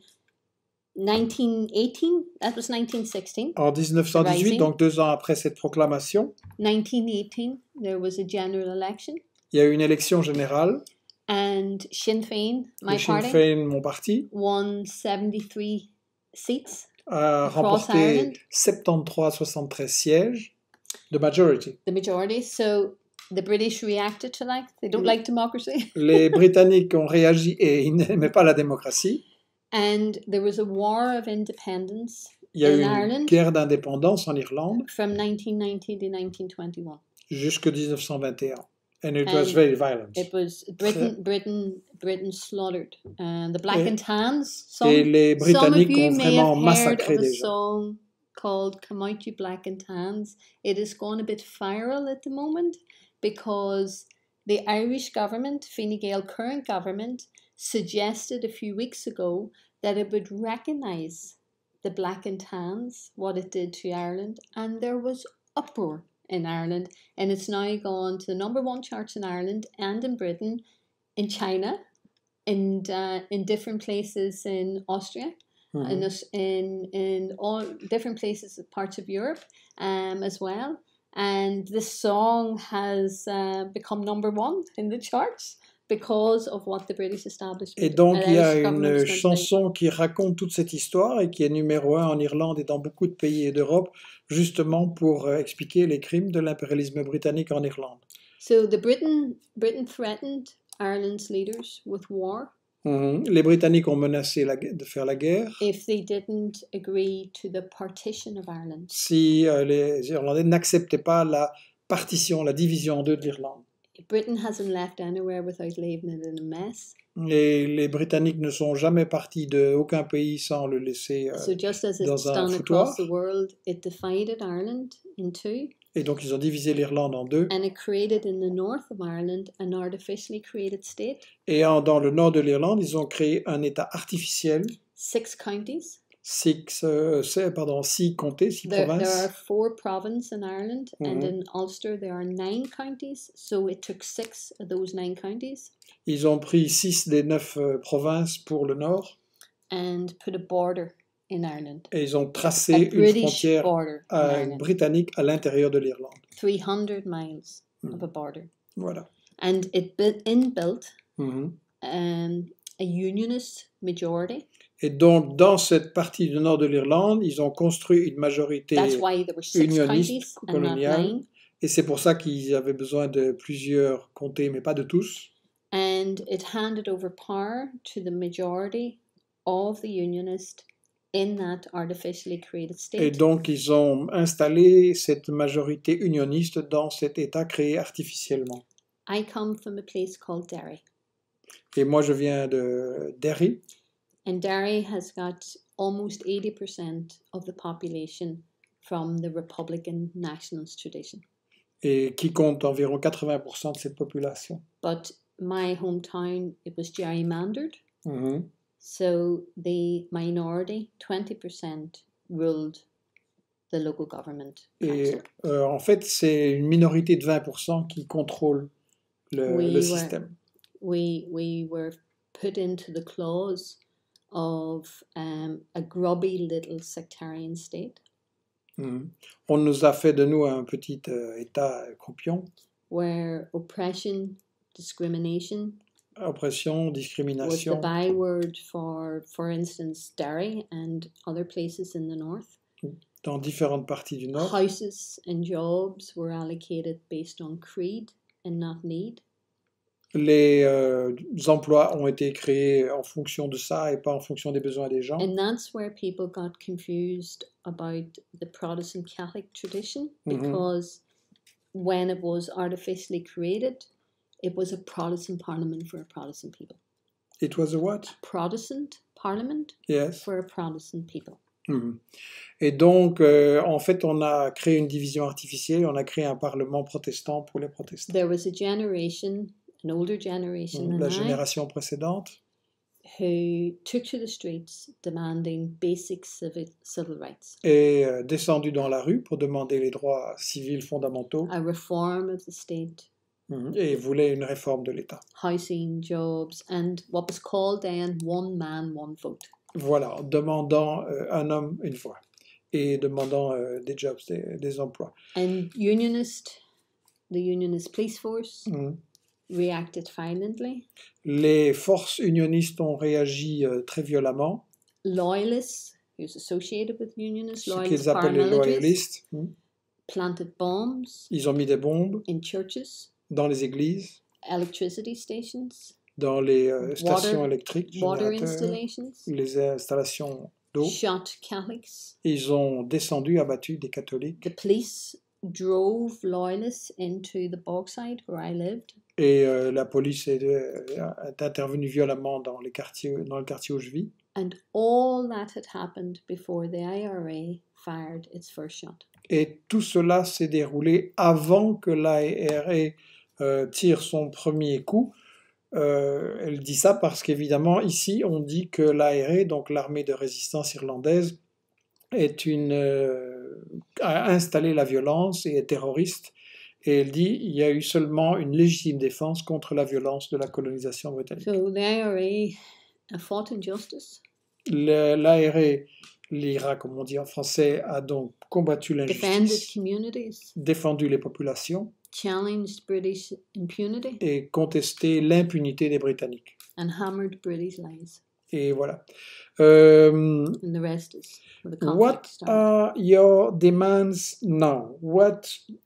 nineteen eighteen, that was nineteen sixteen. En dix-neuf cent dix-huit, Rising. donc deux ans après cette proclamation, nineteen eighteen, there was a general election, il y a eu une élection générale. and Sinn Féin, my Le Sinn party, Féin, mon parti, won seventy-three seats, a Across remporté Ireland. soixante-treize à soixante-treize sièges de majority. the majority. So the British reacted to that. They don't like democracy. Les Britanniques ont réagi et ils n'aimaient pas la démocratie. And there was a war of independence Il y a eu In une Ireland. guerre d'indépendance en Irlande from nineteen ninety to nineteen twenty-one. jusqu'en dix-neuf cent vingt et un. And it And was very violent. It was Britain, Britain, Britain slaughtered. And the Black Et- and Tans. Some, Et les some of Britanniques you ont may have vraiment heard massacré of a des gens. song called Come Out You Black and Tans. It has gone a bit viral at the moment because the Irish government, Fine Gael current government, suggested a few weeks ago that it would recognise the Black and Tans, what it did to Ireland, and there was uproar in Ireland, and it's now gone to the number one charts in Ireland and in Britain, in China, and uh, in different places in Austria, in, Mhm. us- in in all different places, parts of Europe, um, as well. And this song has uh, become number one in the charts because of what the British Et establishment, donc, il y a Irish government une is going to do. chanson qui raconte toute cette histoire et qui est numéro un en Irlande et dans beaucoup de pays d'Europe, justement pour euh, expliquer les crimes de l'impérialisme britannique en Irlande. So the Britain Britain threatened Ireland's leaders with war Mhm. Les Britanniques ont menacé la gue- de faire la guerre if they didn't agree to the partition of Ireland. si euh, les Irlandais n'acceptaient pas la partition, la division en deux de l'Irlande. Britain hasn't left anywhere without leaving it in a mess. Et les Britanniques ne sont jamais partis de aucun pays sans le laisser. euh, So just as it's dans un done foutoir. across the world, it divided Ireland in two, Et donc, ils ont divisé l'Irlande en deux. and it created in the north of Ireland an artificially created state, Et en- dans le nord de l'Irlande, ils ont créé un État artificiel, six counties. six, euh, c'est- pardon, six comtés, six There, there are provinces. four provinces in Ireland, and Mhm. in Ulster there are nine counties. So it took six of those nine counties Ils ont pris six des neuf euh, provinces pour le nord and put a border in Ireland, et ils ont a tracé une British frontière border in euh, Ireland, britannique à l'intérieur de l'Irlande. three hundred miles Mhm. of a border, Voilà. and it built inbuilt Mhm. um, a unionist majority. Et donc, dans cette partie du nord de l'Irlande, ils ont construit une majorité That's why there were six unioniste counties and not coloniale. nine. Et c'est pour ça qu'ils avaient besoin de plusieurs comtés, mais pas de tous. And it handed over power to the majority of the unionists in that artificially created Et state. donc, ils ont installé cette majorité unioniste dans cet État créé artificiellement. I come from a place called Derry, Et moi, je viens de Derry. and Derry has got almost eighty percent of the population from the Republican nationalist tradition. Et qui compte environ quatre-vingts pour cent de cette population. But my hometown, it was gerrymandered, Mhm. so the minority, twenty percent, ruled the local government Et council. euh, en fait, c'est une minorité de vingt pour cent qui contrôle le, Oui, le ouais. système. We we were put into the clause of um, a grubby little sectarian state Mhm. On nous a fait de nous un petit euh, État croupion, where oppression, discrimination oppression, was the discrimination, byword for, for instance, Derry and other places in the north. dans différentes parties du Nord. Houses and jobs were allocated based on creed and not need. Les euh, emplois ont été créés en fonction de ça et pas en fonction des besoins des gens. And that's where people got confused about the Protestant Catholic tradition, Mhm. because when it was artificially created, it was a Protestant parliament for a Protestant people. It was a what? Protestant parliament Yes. for a Protestant people. Mhm. Et donc, euh, en fait, on a créé une division artificielle, on a créé un parlement protestant pour les protestants. There was a generation, an older generation La than I, génération précédente who took to the streets demanding basic civic, civil rights, est euh, descendue dans la rue pour demander les droits civils fondamentaux a reform of the state, mhm, et voulait une réforme de l'État. housing, jobs, and what was called then one man, one vote. Voilà, en demandant euh, un homme, une voix, et demandant euh, des jobs, des, des emplois. And unionist, the unionist police force Mhm. reacted violently. Les forces unionistes ont réagi euh, très violemment, Loyalists, who's associated with unionists, ce loyalist qu'ils appellent les paramilitaries, loyalistes. Mhm. planted bombs Ils ont mis des bombes in churches, dans les églises, electricity stations, dans les euh, stations Water- électriques, water générateurs, installations, les installations d'eau. shot Catholics. Ils ont descendu, abattu des catholiques. The police drove loyalists into the Bogside where I lived, Et euh, la police est, euh, est intervenue violemment dans, les quartiers, dans le quartier où je vis. and all that had happened before the I R A fired its first shot. Et tout cela s'est déroulé avant que l'A R A euh, tire son premier coup. Euh, elle dit ça parce qu'évidemment, ici, on dit que l'A R A, donc l'armée de résistance irlandaise, est une, euh, a installé la violence et est terroriste. Et elle dit il y a eu seulement une légitime défense contre la violence de la colonisation britannique. So the I R A uh, fought injustice. L'A R E, l'I R A, comme on dit en français, a donc combattu defended l'injustice, communities, défendu les populations challenged British impunity, et contesté l'impunité des Britanniques. and hammered British lies. Et voilà. Euh, And the rest is where the what conflict started. are your demands now? What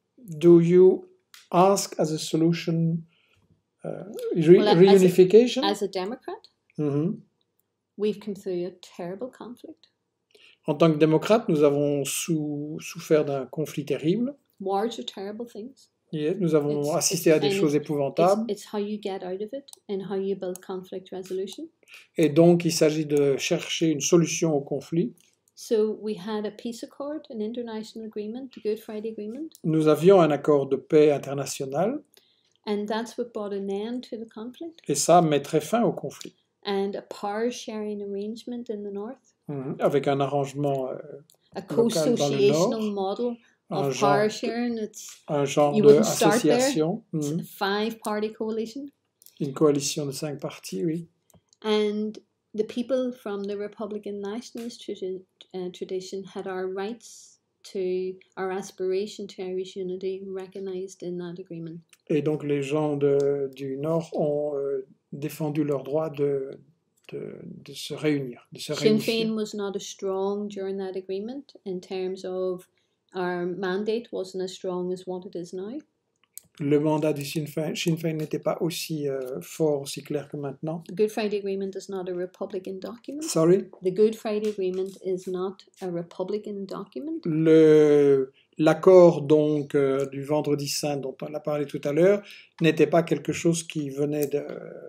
do you ask as a solution? Uh, re- Well, as a- reunification? As a Democrat, Mhm. we've come through a terrible conflict. En tant que démocrate, nous avons sou- souffert d'un conflit terrible. Wars are terrible things. Et nous avons It's- assisté it's- à des and choses It's, épouvantables. it's how you get out of it and how you build conflict resolution. Et donc, il s'agit de chercher une solution au conflit. So we had a peace accord, an international agreement, the Good Friday Agreement, Nous avions un accord de paix international and that's what brought an end to the conflict. et ça mettrait fin au conflit. And a power sharing arrangement in the north, Mhm. Avec un arrangement, euh, a Local dans le co-associational nord, model un of power genre, sharing. It's un genre You wouldn't start there. d'association, mhm. a five-party coalition, Une coalition de cinq partis, oui. and the people from the Republican nationalist tradi- uh, tradition had our rights to our aspiration to Irish unity recognized in that agreement. Et donc les gens de- du Nord ont euh, défendu leur droit de, de, de se réunir, de se Sinn réunifier. Féin was not as strong during that agreement in terms of our mandate wasn't as strong as what it is now. Le mandat du Sinn Féin, Sinn Féin n'était pas aussi euh, fort, aussi clair que maintenant. The Good Friday Agreement is not a Republican document. Sorry? The Good Friday Agreement is not a Republican document. Le, l'accord donc euh, du Vendredi Saint dont on a parlé tout à l'heure n'était pas quelque chose qui venait de,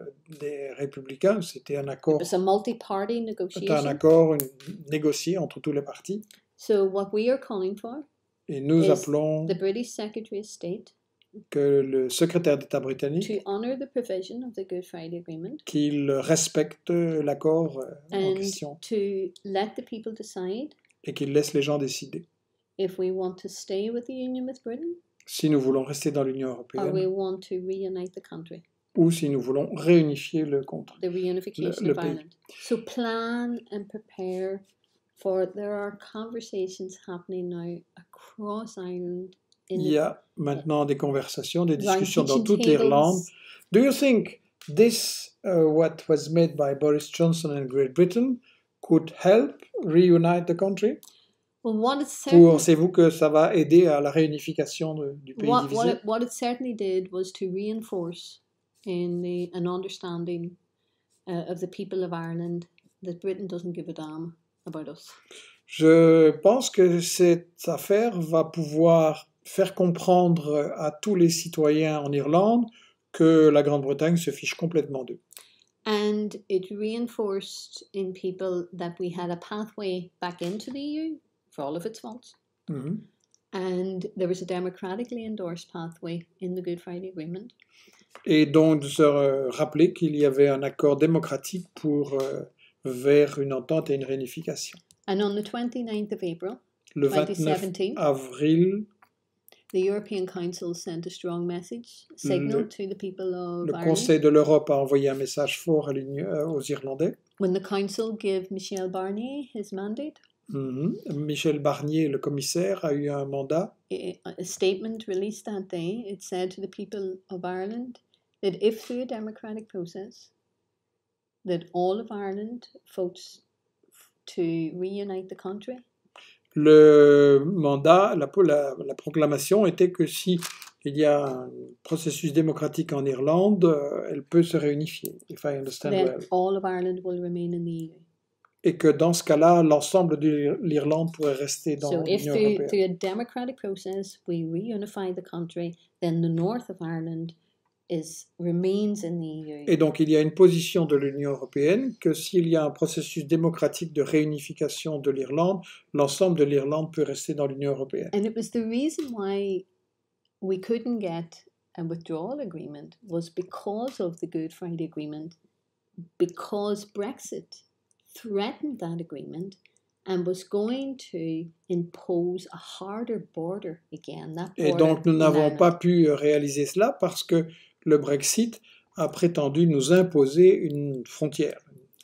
des républicains, c'était un accord, It was a multi-party c'était un negotiation. accord une- négocié entre tous les partis. So what we are calling for, Et nous Is appelons the British Secretary of State, que le secrétaire d'État britannique to honour the provision of the Good Friday Agreement qu'il respecte l'accord euh, en and question to let the people decide et qu'il laisse les gens décider. if we want to stay with the Union with Britain Si nous voulons rester dans l'Union or we européenne want to reunite the country, ou si nous voulons réunifier le contre. the reunification Le- le of pays. Ireland. So plan and prepare for, there are conversations happening now across Ireland in Il y a maintenant des conversations, des around discussions dans kitchen toute l'Irlande. tables. Do you think this, uh, what was made by Boris Johnson and Great Britain, could help reunite the country? Well, what it certainly, Pensez-vous que ça va aider à la réunification de- du pays what, what, divisé? it, what it certainly did was to reinforce in the an understanding uh, of the people of Ireland that Britain doesn't give a damn about us. Je pense que cette affaire va pouvoir faire comprendre à tous les citoyens en Irlande que la Grande-Bretagne se fiche complètement d'eux. And it reinforced in people that we had a pathway back into the E U for all of its faults. Mhm. And there was a democratically endorsed pathway in the Good Friday Agreement. Et donc de se euh, rappeler qu'il y avait un accord démocratique pour euh, vers une entente et une réunification. And on the twenty-ninth of April, Le twenty vingt-neuf seventeen, avril, the European Council sent a strong message, signal Le- to the people of le Ireland. Conseil de l'Europe a envoyé un message fort à l'Union- euh, aux Irlandais. When the Council gave Michel Barnier his mandate, Mhm. Michel Barnier, le commissaire, a eu un mandat. a, a statement released that day, it said to the people of Ireland that if through a democratic process, that all of Ireland votes to reunite the country, Le mandat, la, la, la proclamation était que si il y a un processus démocratique en Irlande, euh, elle peut se réunifier, if I understand then well. all of Ireland will remain in the E U. Et que dans ce cas-là, l'ensemble de l'Irlande pourrait rester dans So if l'Union through, européenne. through a democratic process we reunify the country, then the north of Ireland is remains in the E U. Et donc il y a une position de l'Union européenne que s'il y a un processus démocratique de réunification de l'Irlande, l'ensemble de l'Irlande peut rester dans l'Union européenne. And it was the reason why we couldn't get a withdrawal agreement was because of the Good Friday Agreement, because Brexit threatened that agreement and was going to impose a harder border again. That Et border donc nous in n'avons Ireland. pas pu réaliser cela parce que le Brexit a prétendu nous imposer une frontière,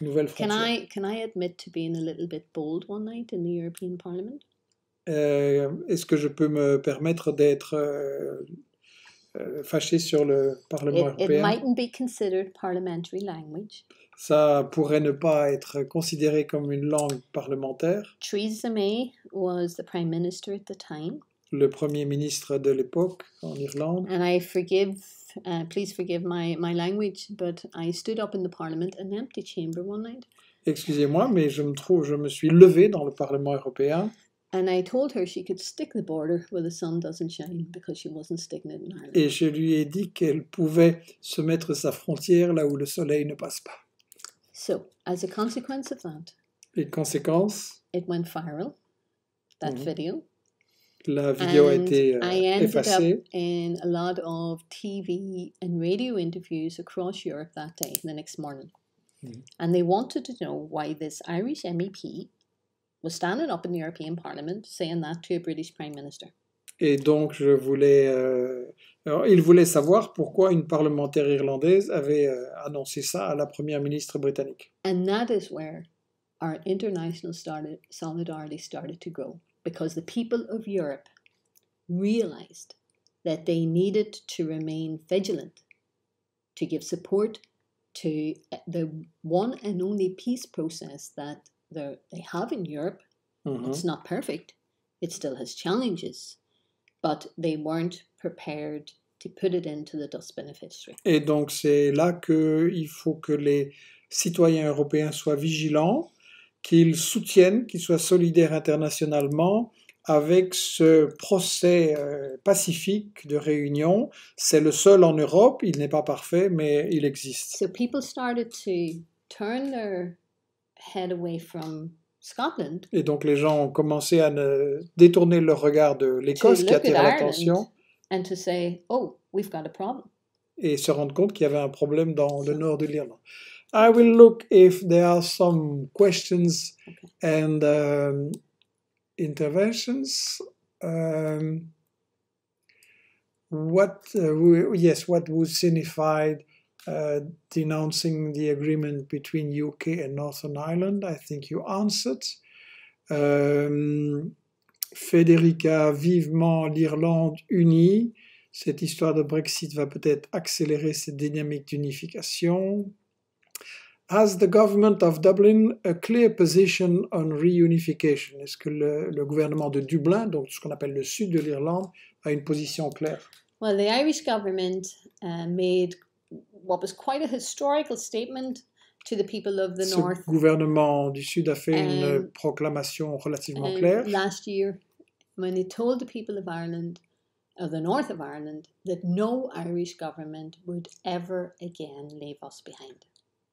nouvelle Can frontière. I can I admit to being a little bit bold one night in the European Parliament? Euh, Est-ce que je peux me permettre d'être euh, euh, fâché sur le Parlement It, it européen? mightn't be considered parliamentary language. Ça pourrait ne pas être considéré comme une langue parlementaire. Theresa May was the Prime Minister at the time. Le Premier ministre de l'époque en Irlande. And I forgive, uh, please forgive my, my language, but I stood up in the Parliament, an empty chamber one night. Excusez-moi, mais je me trouve, je me suis levé dans le Parlement européen. And I told her she could stick the border where the sun doesn't shine because she wasn't sticking it in Ireland. Et je lui ai dit qu'elle pouvait se mettre sa frontière là où le soleil ne passe pas. So, as a consequence of that, Et conséquence, it went viral, that Mhm. video. la vidéo a And été euh, I ended effacée. up in a lot of T V and radio interviews across Europe that day, the next morning. Mhm. And they wanted to know why this Irish M E P was standing up in the European Parliament saying that to a British Prime Minister. Et donc, je voulais. Euh, alors, il voulait savoir pourquoi une parlementaire irlandaise avait euh, annoncé ça à la première ministre britannique. And that is where our international started, solidarity started to grow, because the people of Europe realized that they needed to remain vigilant, to give support to the one and only peace process that they have in Europe. Mhm. It's not perfect. It still has challenges, but they weren't prepared to put it into the dustbin of history. Et donc, c'est là qu'il faut que les citoyens européens soient vigilants, qu'ils soutiennent, qu'ils soient solidaires internationalement avec ce procès euh, pacifique de réunion. C'est le seul en Europe, il n'est pas parfait, mais il existe. So people started to turn their head away from Scotland Et donc les gens ont commencé à ne détourner leur regard de to l'Écosse qui look at attire Ireland l'attention and to say, oh, we've got a problem. et se rendre compte qu'il y avait un problème dans le nord de l'Irlande. I will look if there are some questions Okay. and um, interventions. Um, what, uh, we- yes, what would signify uh, denouncing the agreement between U K and Northern Ireland? I think you answered. Um, Federica, vivement l'Irlande unie. Cette histoire de Brexit va peut-être accélérer cette dynamique d'unification. Has the government of Dublin a clear position on reunification? Est-ce que le, le gouvernement de Dublin, donc ce qu'on appelle le sud de l'Irlande, a une position claire? Well, the Irish government uh, made what was quite a historical statement to the people of the Ce north gouvernement du sud a fait une Um, proclamation relativement um, claire. last year when they told the people of Ireland, of the north of Ireland, that no Irish government would ever again leave us behind.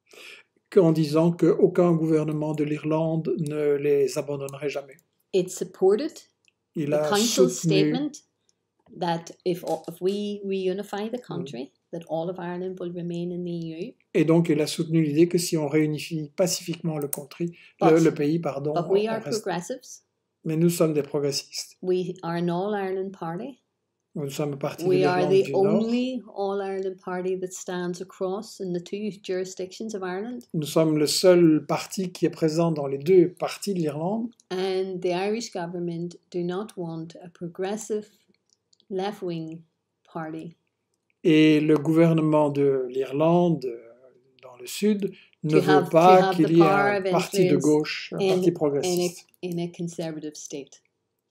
En disant qu'aucun gouvernement de l'Irlande ne les abandonnerait jamais. It supported Il the a council's soutenu, statement that if if we reunify the country, that all of Ireland will remain in the E U. et donc il a soutenu l'idée que si on réunifie pacifiquement le, country, But- le, le pays, pardon, But we on are reste- progressives. mais nous sommes des progressistes. We are an All Ireland party. Nous sommes partis de We are l'Irlande the du Nord. only All Ireland party that stands across in the two jurisdictions of Ireland. Nous sommes le seul parti qui est présent dans les deux parties de l'Irlande. And the Irish government do not want a progressive left-wing party Et le gouvernement de l'Irlande, euh, dans le sud, ne To veut have- to pas have qu'il the y ait power un of parti de influence gauche, un in- parti in a, progressiste. in a conservative state.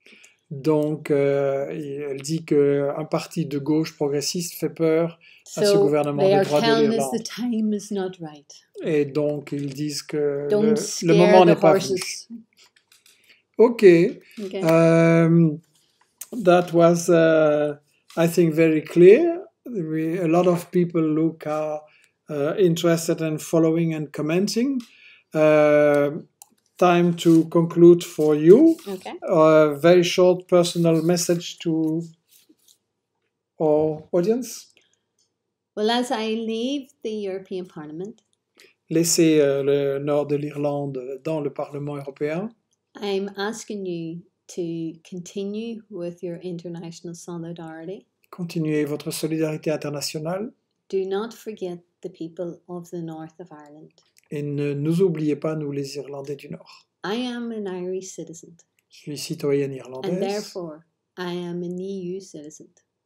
Donc, euh, elle dit qu'un parti de gauche progressiste fait peur à ce So gouvernement they de are droite de telling us l'Irlande. the time is not right. Et donc, ils disent que le, Don't le scare moment the n'est pas venu. horses. Ok. Okay. Um, that was, uh, I think, very clear. We, a lot of people look are uh, interested in following and commenting. Uh, time to conclude for you. Okay. A very short personal message to our audience. Well, as I leave the European Parliament, Laissez euh, le nord de l'Irlande dans le Parlement européen. I'm asking you to continue with your international solidarity. Continuez votre solidarité internationale. Do not forget the people of the north of Ireland. Et ne nous oubliez pas, nous les Irlandais du Nord. I am an Irish citizen. Je suis citoyenne And irlandaise. therefore, I am an E U citizen.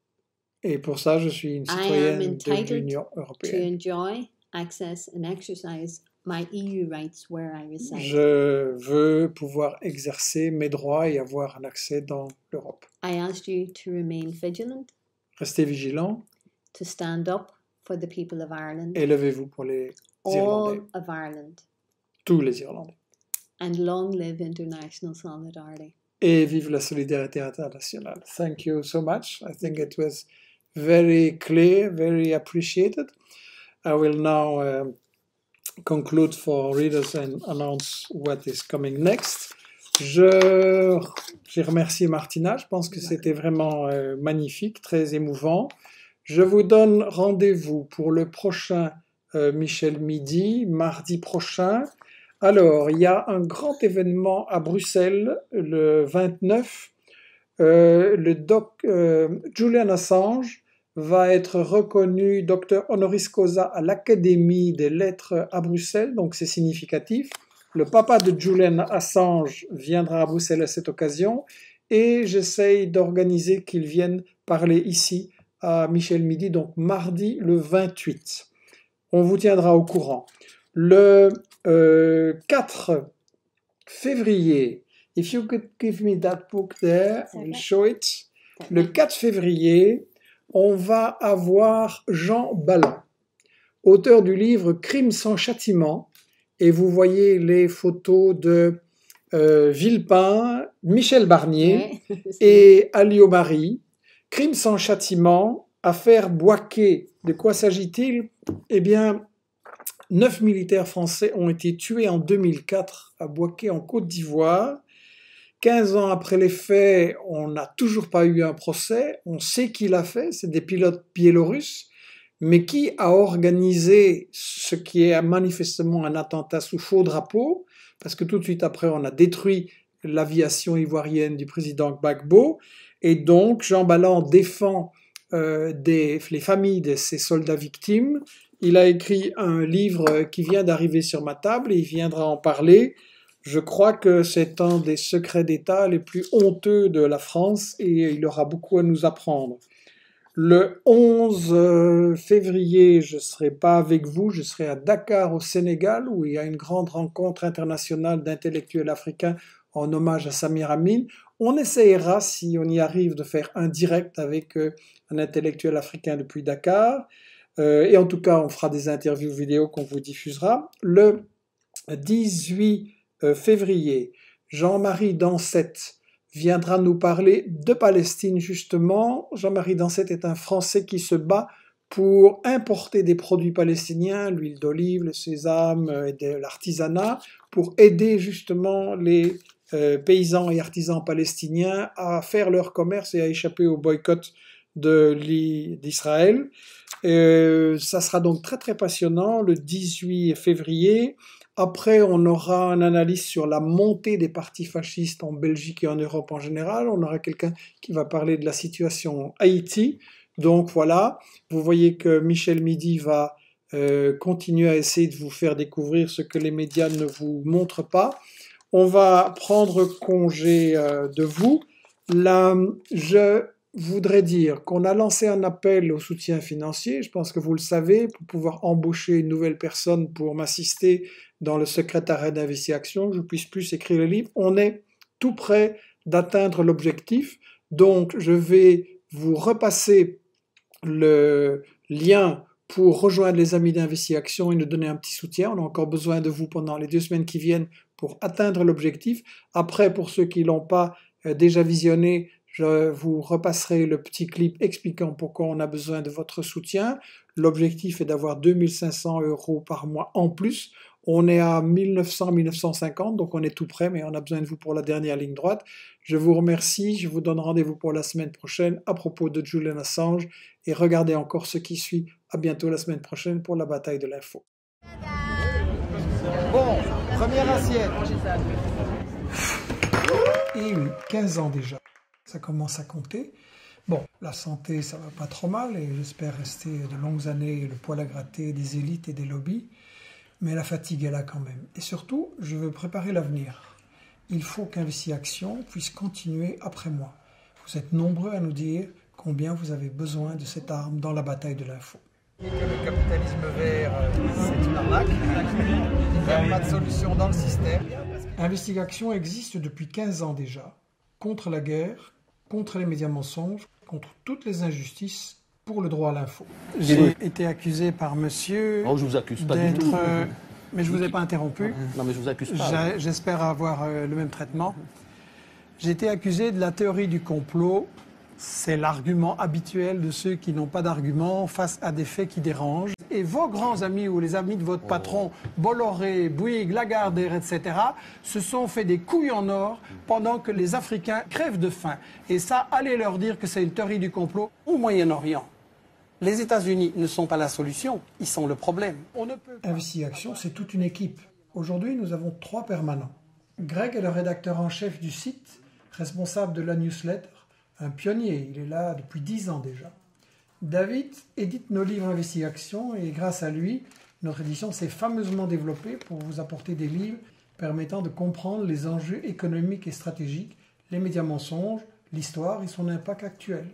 Et pour ça, je suis une I am citoyenne de entitled l'Union to européenne. enjoy, access, and exercise my E U rights where I reside. Je veux pouvoir exercer mes droits et avoir un accès dans l'Europe. I asked you to remain vigilant, Restez vigilants to stand up for the people of Ireland, et levez-vous pour les all Irlandais, of Ireland, tous les Irlandais. and long live international solidarity. Et vive la solidarité internationale. Thank you so much. I think it was very clear, very appreciated. I will now um, conclude for readers and announce what is coming next. Je, j'ai remercié Martina, je pense que c'était vraiment euh, magnifique, très émouvant. Je vous donne rendez-vous pour le prochain euh, Michel Midi, mardi prochain. Alors, il y a un grand événement à Bruxelles le vingt-neuf. Euh, le doc euh, Julian Assange va être reconnu docteur honoris causa à l'Académie des lettres à Bruxelles, donc c'est significatif. Le papa de Julian Assange viendra à Bruxelles à cette occasion et j'essaye d'organiser qu'il vienne parler ici à Michel Midi, donc mardi le vingt-huit. On vous tiendra au courant. Le euh, quatre février, if you could give me that book there, I will show it. Le quatre février, on va avoir Jean Ballon, auteur du livre Crime sans châtiment, et vous voyez les photos de euh, Villepin, Michel Barnier Ouais. et Alliot-Marie. Crime sans châtiment, affaire Boaké. De quoi s'agit-il? Eh bien, neuf militaires français ont été tués en deux mille quatre à Boaké en Côte d'Ivoire. quinze ans après les faits, on n'a toujours pas eu un procès. On sait qui l'a fait, c'est des pilotes biélorusses. Mais qui a organisé ce qui est manifestement un attentat sous faux drapeau? Parce que tout de suite après, on a détruit l'aviation ivoirienne du président Gbagbo. Et donc, Jean Ballon défend euh, des, les familles de ces soldats victimes. Il a écrit un livre qui vient d'arriver sur ma table et il viendra en parler. Je crois que c'est un des secrets d'État les plus honteux de la France et il aura beaucoup à nous apprendre. Le onze février, je ne serai pas avec vous, je serai à Dakar au Sénégal où il y a une grande rencontre internationale d'intellectuels africains en hommage à Samir Amin. On essayera, si on y arrive, de faire un direct avec un intellectuel africain depuis Dakar. Euh, et en tout cas, on fera des interviews vidéo qu'on vous diffusera. Le dix-huit février, Jean-Marie Dansette viendra nous parler de Palestine justement. Jean-Marie Dansette est un Français qui se bat pour importer des produits palestiniens, l'huile d'olive, le sésame et de l'artisanat, pour aider justement les euh, paysans et artisans palestiniens à faire leur commerce et à échapper au boycott de d'Israël. Euh, ça sera donc très très passionnant le dix-huit février. Après, on aura une analyse sur la montée des partis fascistes en Belgique et en Europe en général. On aura quelqu'un qui va parler de la situation en Haïti. Donc voilà, vous voyez que Michel Midi va euh, continuer à essayer de vous faire découvrir ce que les médias ne vous montrent pas. On va prendre congé euh, de vous. Là, je voudrais dire qu'on a lancé un appel au soutien financier, je pense que vous le savez, pour pouvoir embaucher une nouvelle personne pour m'assister dans le secrétariat d'Investigation, que je puisse plus écrire le livre. On est tout près d'atteindre l'objectif, donc je vais vous repasser le lien pour rejoindre les amis d'Investigation et nous donner un petit soutien. On a encore besoin de vous pendant les deux semaines qui viennent pour atteindre l'objectif. Après, pour ceux qui ne l'ont pas déjà visionné, je vous repasserai le petit clip expliquant pourquoi on a besoin de votre soutien. L'objectif est d'avoir deux mille cinq cents euros par mois en plus. On est à mille neuf cents, mille neuf cent cinquante, donc on est tout près, mais on a besoin de vous pour la dernière ligne droite. Je vous remercie, je vous donne rendez-vous pour la semaine prochaine à propos de Julian Assange et regardez encore ce qui suit. À bientôt la semaine prochaine pour la bataille de l'info. Bon, première assiette. Et oui, quinze ans déjà. Ça commence à compter. Bon, la santé, ça va pas trop mal et j'espère rester de longues années le poil à gratter des élites et des lobbies. Mais la fatigue est là quand même. Et surtout, je veux préparer l'avenir. Il faut qu'InvestiAction puisse continuer après moi. Vous êtes nombreux à nous dire combien vous avez besoin de cette arme dans la bataille de l'info. Le capitalisme vert, c'est une arnaque. Il n'y a pas de solution dans le système. InvestiAction existe depuis quinze ans déjà, contre la guerre, contre les médias mensonges, contre toutes les injustices pour le droit à l'info. J'ai été accusé par monsieur oh, je vous accuse pas du tout. Euh, mais je ne vous ai pas interrompu. Non, mais je vous accuse pas. J'espère avoir euh, le même traitement. J'ai été accusé de la théorie du complot. C'est l'argument habituel de ceux qui n'ont pas d'argument face à des faits qui dérangent. Et vos grands amis ou les amis de votre patron, Bolloré, Bouygues, Lagardère, et cetera, se sont fait des couilles en or pendant que les Africains crèvent de faim. Et ça, allez leur dire que c'est une théorie du complot au Moyen-Orient. Les États-Unis ne sont pas la solution, ils sont le problème. On ne peut pas... InvestiAction, c'est toute une équipe. Aujourd'hui, nous avons trois permanents. Greg est le rédacteur en chef du site, responsable de la newsletter, un pionnier, il est là depuis dix ans déjà. David édite nos livres InvestiAction et grâce à lui, notre édition s'est fameusement développée pour vous apporter des livres permettant de comprendre les enjeux économiques et stratégiques, les médias mensonges, l'histoire et son impact actuel.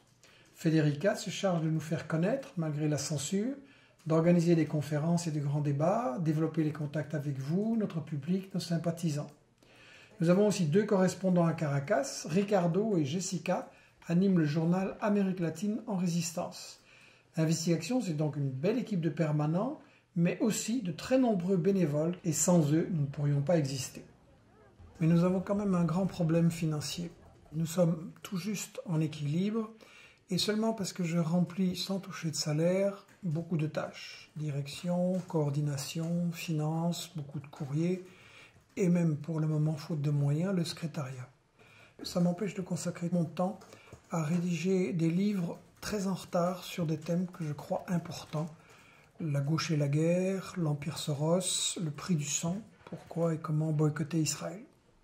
Federica se charge de nous faire connaître, malgré la censure, d'organiser des conférences et de grands débats, développer les contacts avec vous, notre public, nos sympathisants. Nous avons aussi deux correspondants à Caracas, Ricardo et Jessica, animent le journal Amérique latine en résistance. InvestiAction, c'est donc une belle équipe de permanents, mais aussi de très nombreux bénévoles, et sans eux, nous ne pourrions pas exister. Mais nous avons quand même un grand problème financier. Nous sommes tout juste en équilibre, et seulement parce que je remplis sans toucher de salaire beaucoup de tâches. Direction, coordination, finance, beaucoup de courriers, et même pour le moment, faute de moyens, le secrétariat. Ça m'empêche de consacrer mon temps à rédiger des livres très en retard sur des thèmes que je crois importants. La gauche et la guerre, l'Empire Soros, le prix du sang, pourquoi et comment boycotter Israël.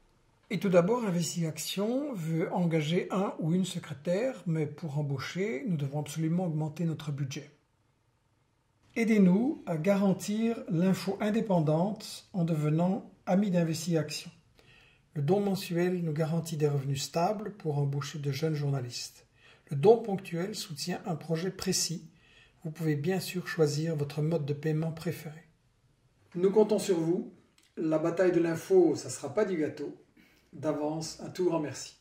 Et tout d'abord, InvestiAction veut engager un ou une secrétaire, mais pour embaucher, nous devons absolument augmenter notre budget. Aidez-nous à garantir l'info indépendante en devenant amis d'InvestiAction. Le don mensuel nous garantit des revenus stables pour embaucher de jeunes journalistes. Le don ponctuel soutient un projet précis. Vous pouvez bien sûr choisir votre mode de paiement préféré. Nous comptons sur vous. La bataille de l'info, ça ne sera pas du gâteau. D'avance, un tout grand merci.